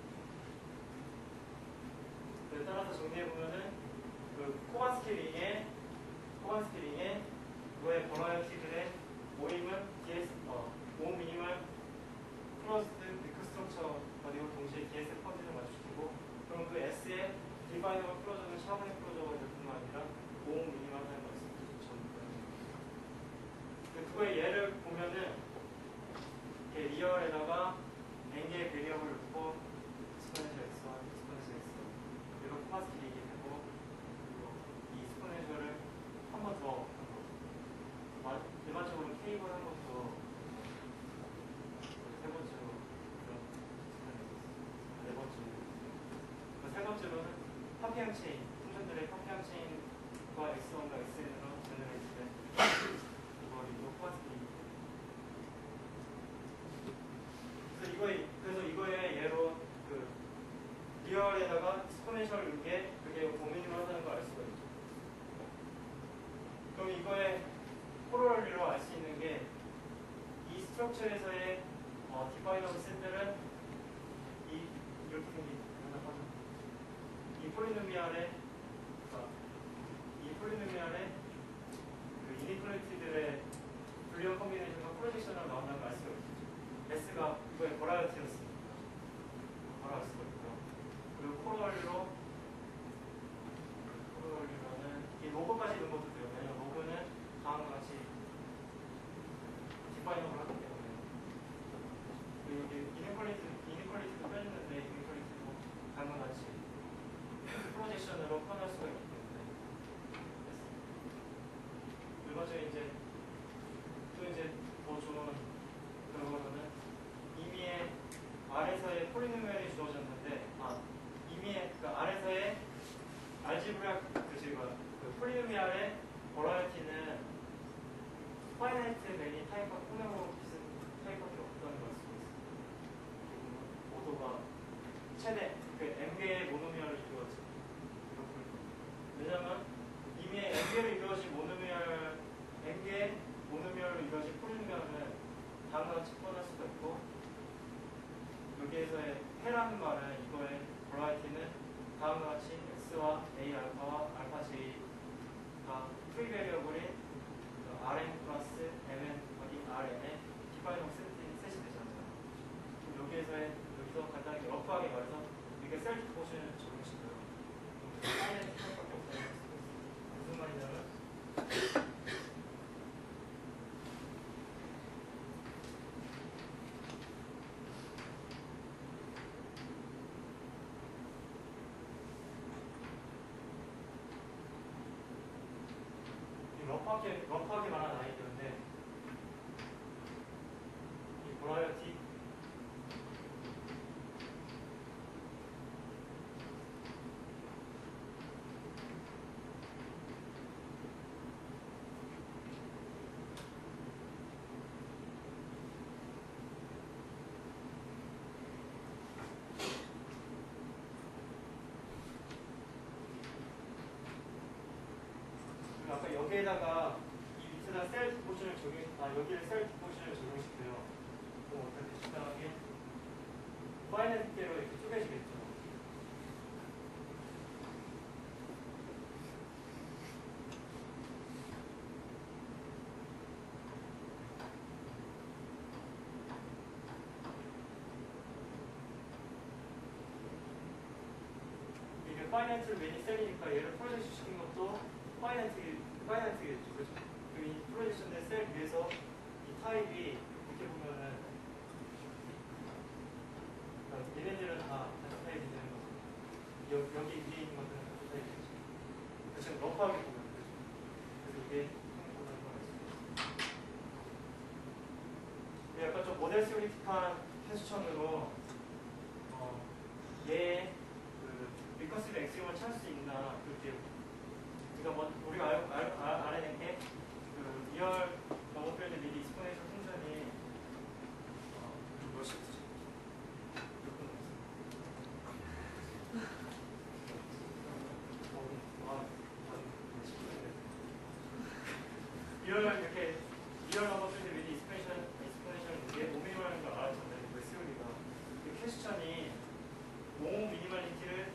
그래서 따라서 정리해보면은 그 코반스킬링의 코반스킬링의 그거의 버라이티들의 모임은 디에스, 어, 모음 미니멀 클로즈드 위크 스트럭처가 되고 동시에 디에스에프 컨디션을 맞추시고 그럼 그 S의 디파이너블 클로저는 샤브의 클로저가 될 뿐만 아니라 모음 미니멀하는 말씀이죠. 그거의 예를 보면은 이렇게 리얼에다가 n개의 베리어블을 놓고 스포넨셜 x와 스포넨셜 x 그리고 코마스키 얘기하고 그리고 이 스포넨셜을 한 번 더 일반적으로 케이블 한 번 더 세 번째로 네 번째로 세 번째로는 파피앙 체인 funcion들의 파피앙 체인과 엑스 원과 엑스 엔으로 제너레이트 된 그거리고 코마스키 그래서 이거에 그래서 이거의 예로 그 리얼에다가 스포넨셜 이게 그게 고민으로 한다는 걸 알 수가 있죠. 그럼 이거의 코로럴리로 알 수 있는 게 이 스트럭처에서의 어, 디파이너블 셋들은 이 이렇게 생긴 이 폴리노미알의 어, 이 폴리노미알의 그 이니퀄리티들의 불리언 컴비네이션과 프로젝션으로 나온다는 걸 알 수가 있죠. S가 이거의 버라이어티였습니다. 바로 알 수가 있고요. 그리고 코로럴리로 코로럴리로는 이 로그까지 있는 것도 돼요. 왜냐면 로그는 다음과 같이 디파이너블 하기 때문에 그리고 여기 이니퀄리티, 이니퀄리티도 빼주는데 이니퀄리티도 다음과 같이 프로젝션으로 표현할 수가 있기 때문에 일반적으로 이제 또 이제 더 좋은 결과로는 이미의 R에서의 폴리노미얼이 주어졌는데 아 이미의 그 R에서의 알지브라 그 지금 그 폴리노미알의 버라이어티는 파이나이트 매니 타입과 폭력으로 비슷 타입밖에 없다는 걸 알 수가 있어요. 오도가 최대 그 M개의 모노미얼을 이루어진 왜냐면 이미 M개로 이루어진 모노미얼 M개의 모노미얼로 이루어진 폴리노미얼은 다음과 같이 표현할 수가 있고 여기에서의 해라는 말은 이거의 버라이어티는 다음과 같이 X와 A 알파와 알파 J가 프리 베리어블인 알엔 플러스 엠엔 더하기 알엔의 디파이너블 셋이 되잖아요. 그럼 여기에서의 여기서 간단하게 러프하게 말해서 이게 셀프 포션을 적용시켜요. 파이낸티 타입밖에 없다는 걸 쓰고 있어요. 무슨 말이냐면 러프하게, 러프하게 말하는 아이디어인데 이 버라이어티 아까 여기에다가 이 밑에다 셀 디포션을 적용, 아 여기를 셀 디포션을 적용시켜요. 그럼 어떻게 식당하게 파이낸트계로 이렇게 쪼개지겠죠. 이게 파이낸트 매니 셀이니까 얘를 프로젝트 시킨 것도 파이낸트 파이낸트겠죠, 그렇죠? 그럼 이 프로젝션된 셀 위에서 이 타입이 이렇게 보면은 그러니까 얘네들은 다 같은 타입이 되는 거죠. 여, 여기 위에 있는 것들은 같은 타입이겠죠. 지금 러프하게 보면 그렇죠. 그래서 이게 보는 거가 있습니다. 약간 좀 모델 시오리틱한 퀘스천으로 어, 얘의 그 리커시브 엑시움을 찾을 수 있나 그렇게. 그러니까 뭐 우리가 알, 알, 알, 알아낸 게 그 리얼 넘어필드 미리 익스포네이션 function 어, 몇 시부터 몇 분 남았어요? 리얼 이렇게 리얼 넘어필드 미리 익스포네이션 익스포네이션 이게 오 미니멀인 걸 알았잖아요. 그 시오리가 이 퀘스천이 오 미니멀리티를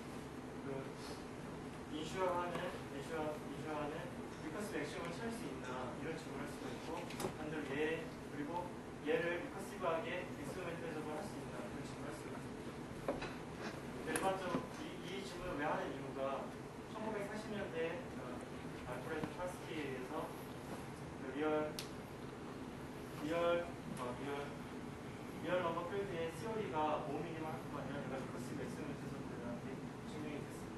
그 인슈어하는 인슈어 인슈어하는 리커시브 액션을 찾을 수 있나 이런 질문을 할 수가 있고 반대로 얘 그리고 얘를 리커시브하게 익스페리멘트해석을 할 수 있나 이런 질문을 할 수가 있습니다. 일반적으로 이, 이 질문을 왜 하는 이유가 천구백사십 년대 어, 알프레드 파스키에 의해서 그 리얼 리얼 어, 리얼 리얼 넘버 필드의 시오리가 오 미니멀 할 뿐만 아니라 얘가 리커시브 익스페리멘트해석들한테 증명이 됐습니다.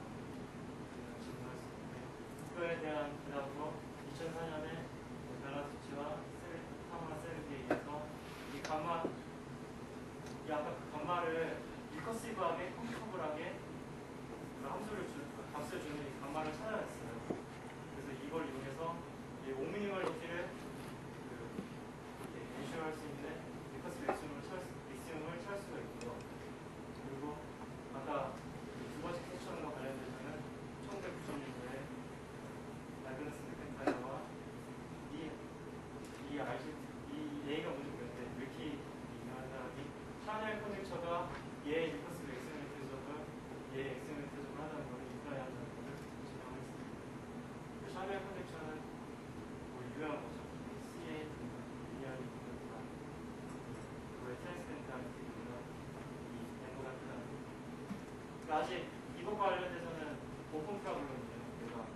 그거에 대한 대답으로 이천사 년에 벨라투치와 타마 세르기에 의해서 이 감마, 이 아까 그 감마를 리커시브하게 컴퓨터블하게 그 함수를 주, 값을 주는 이 감마를 찾아냈어요. 그래서 이걸 이용해서 이 오 미니멀리티를 그, 이렇게 인슈어할 수 있는 리커시브 엑시움을 찾을, 엑시움을 찾을 수가 있고요. 그리고 아까 두 번째 퀘스천과 관련돼서는 천구백구십 년도에 마그너스 맥켄타이어와 이, 이 알지, 이 얘가 뭔지 모르겠는데 왜 이렇게 유명한 사람이 샤넬 커넥처가 얘 리커시브 엑스페리멘트 해석을 얘 엑스페리멘트 해석을 하다는 것을 인플라이 한다는 것을 증명했습니다. 그 샤넬 커넥처는 뭐 유명한 거죠. 씨에 미니언이 있는 그거의 트랜스덴탈리티나 이 앵고가 크다는 거. 아직 이것과 관련돼서는 오픈 프로블럼이에요. 내가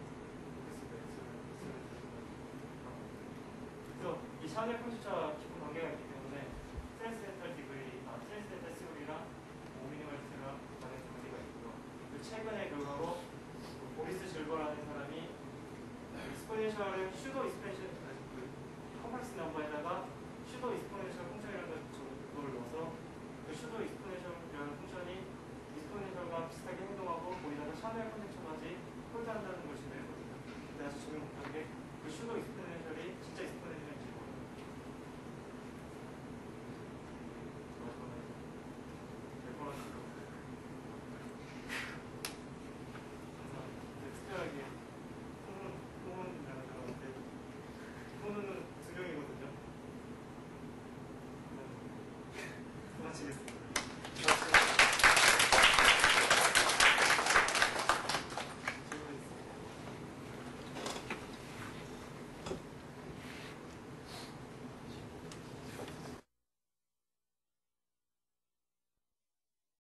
그래서 이 샤넬 컴퓨터와 깊은 관계가 있기 때문에 트랜스덴탈 디그리, 아, 트랜스덴탈 시오리랑 오미니멀티랑 관련 관계가 있고요. 그리고 최근의 결과로 보리스 질버라는 사람이 익스포넨셜을 슈도 익스포넨셜, 그 컴플렉스 넘버에다가 슈도 익스포넨셜 펑션이라는 걸 넣어서 그 슈도 익스포넨셜이라는 펑션이 익스포넨셜과 비슷하게 행동하고 거기다가 샤넬 컴퓨터까지 홀드한다는 걸 증명했거든요. 근데 아직 증명 못한 게 그 슈도 익스포넨셜이 진짜 익스포넨셜인지 모르는 마지막에 레퍼런스로 항상 특별하게 통문, 통문이라는 사람한테 통문은 두 명이거든요. 그만 치겠습니다.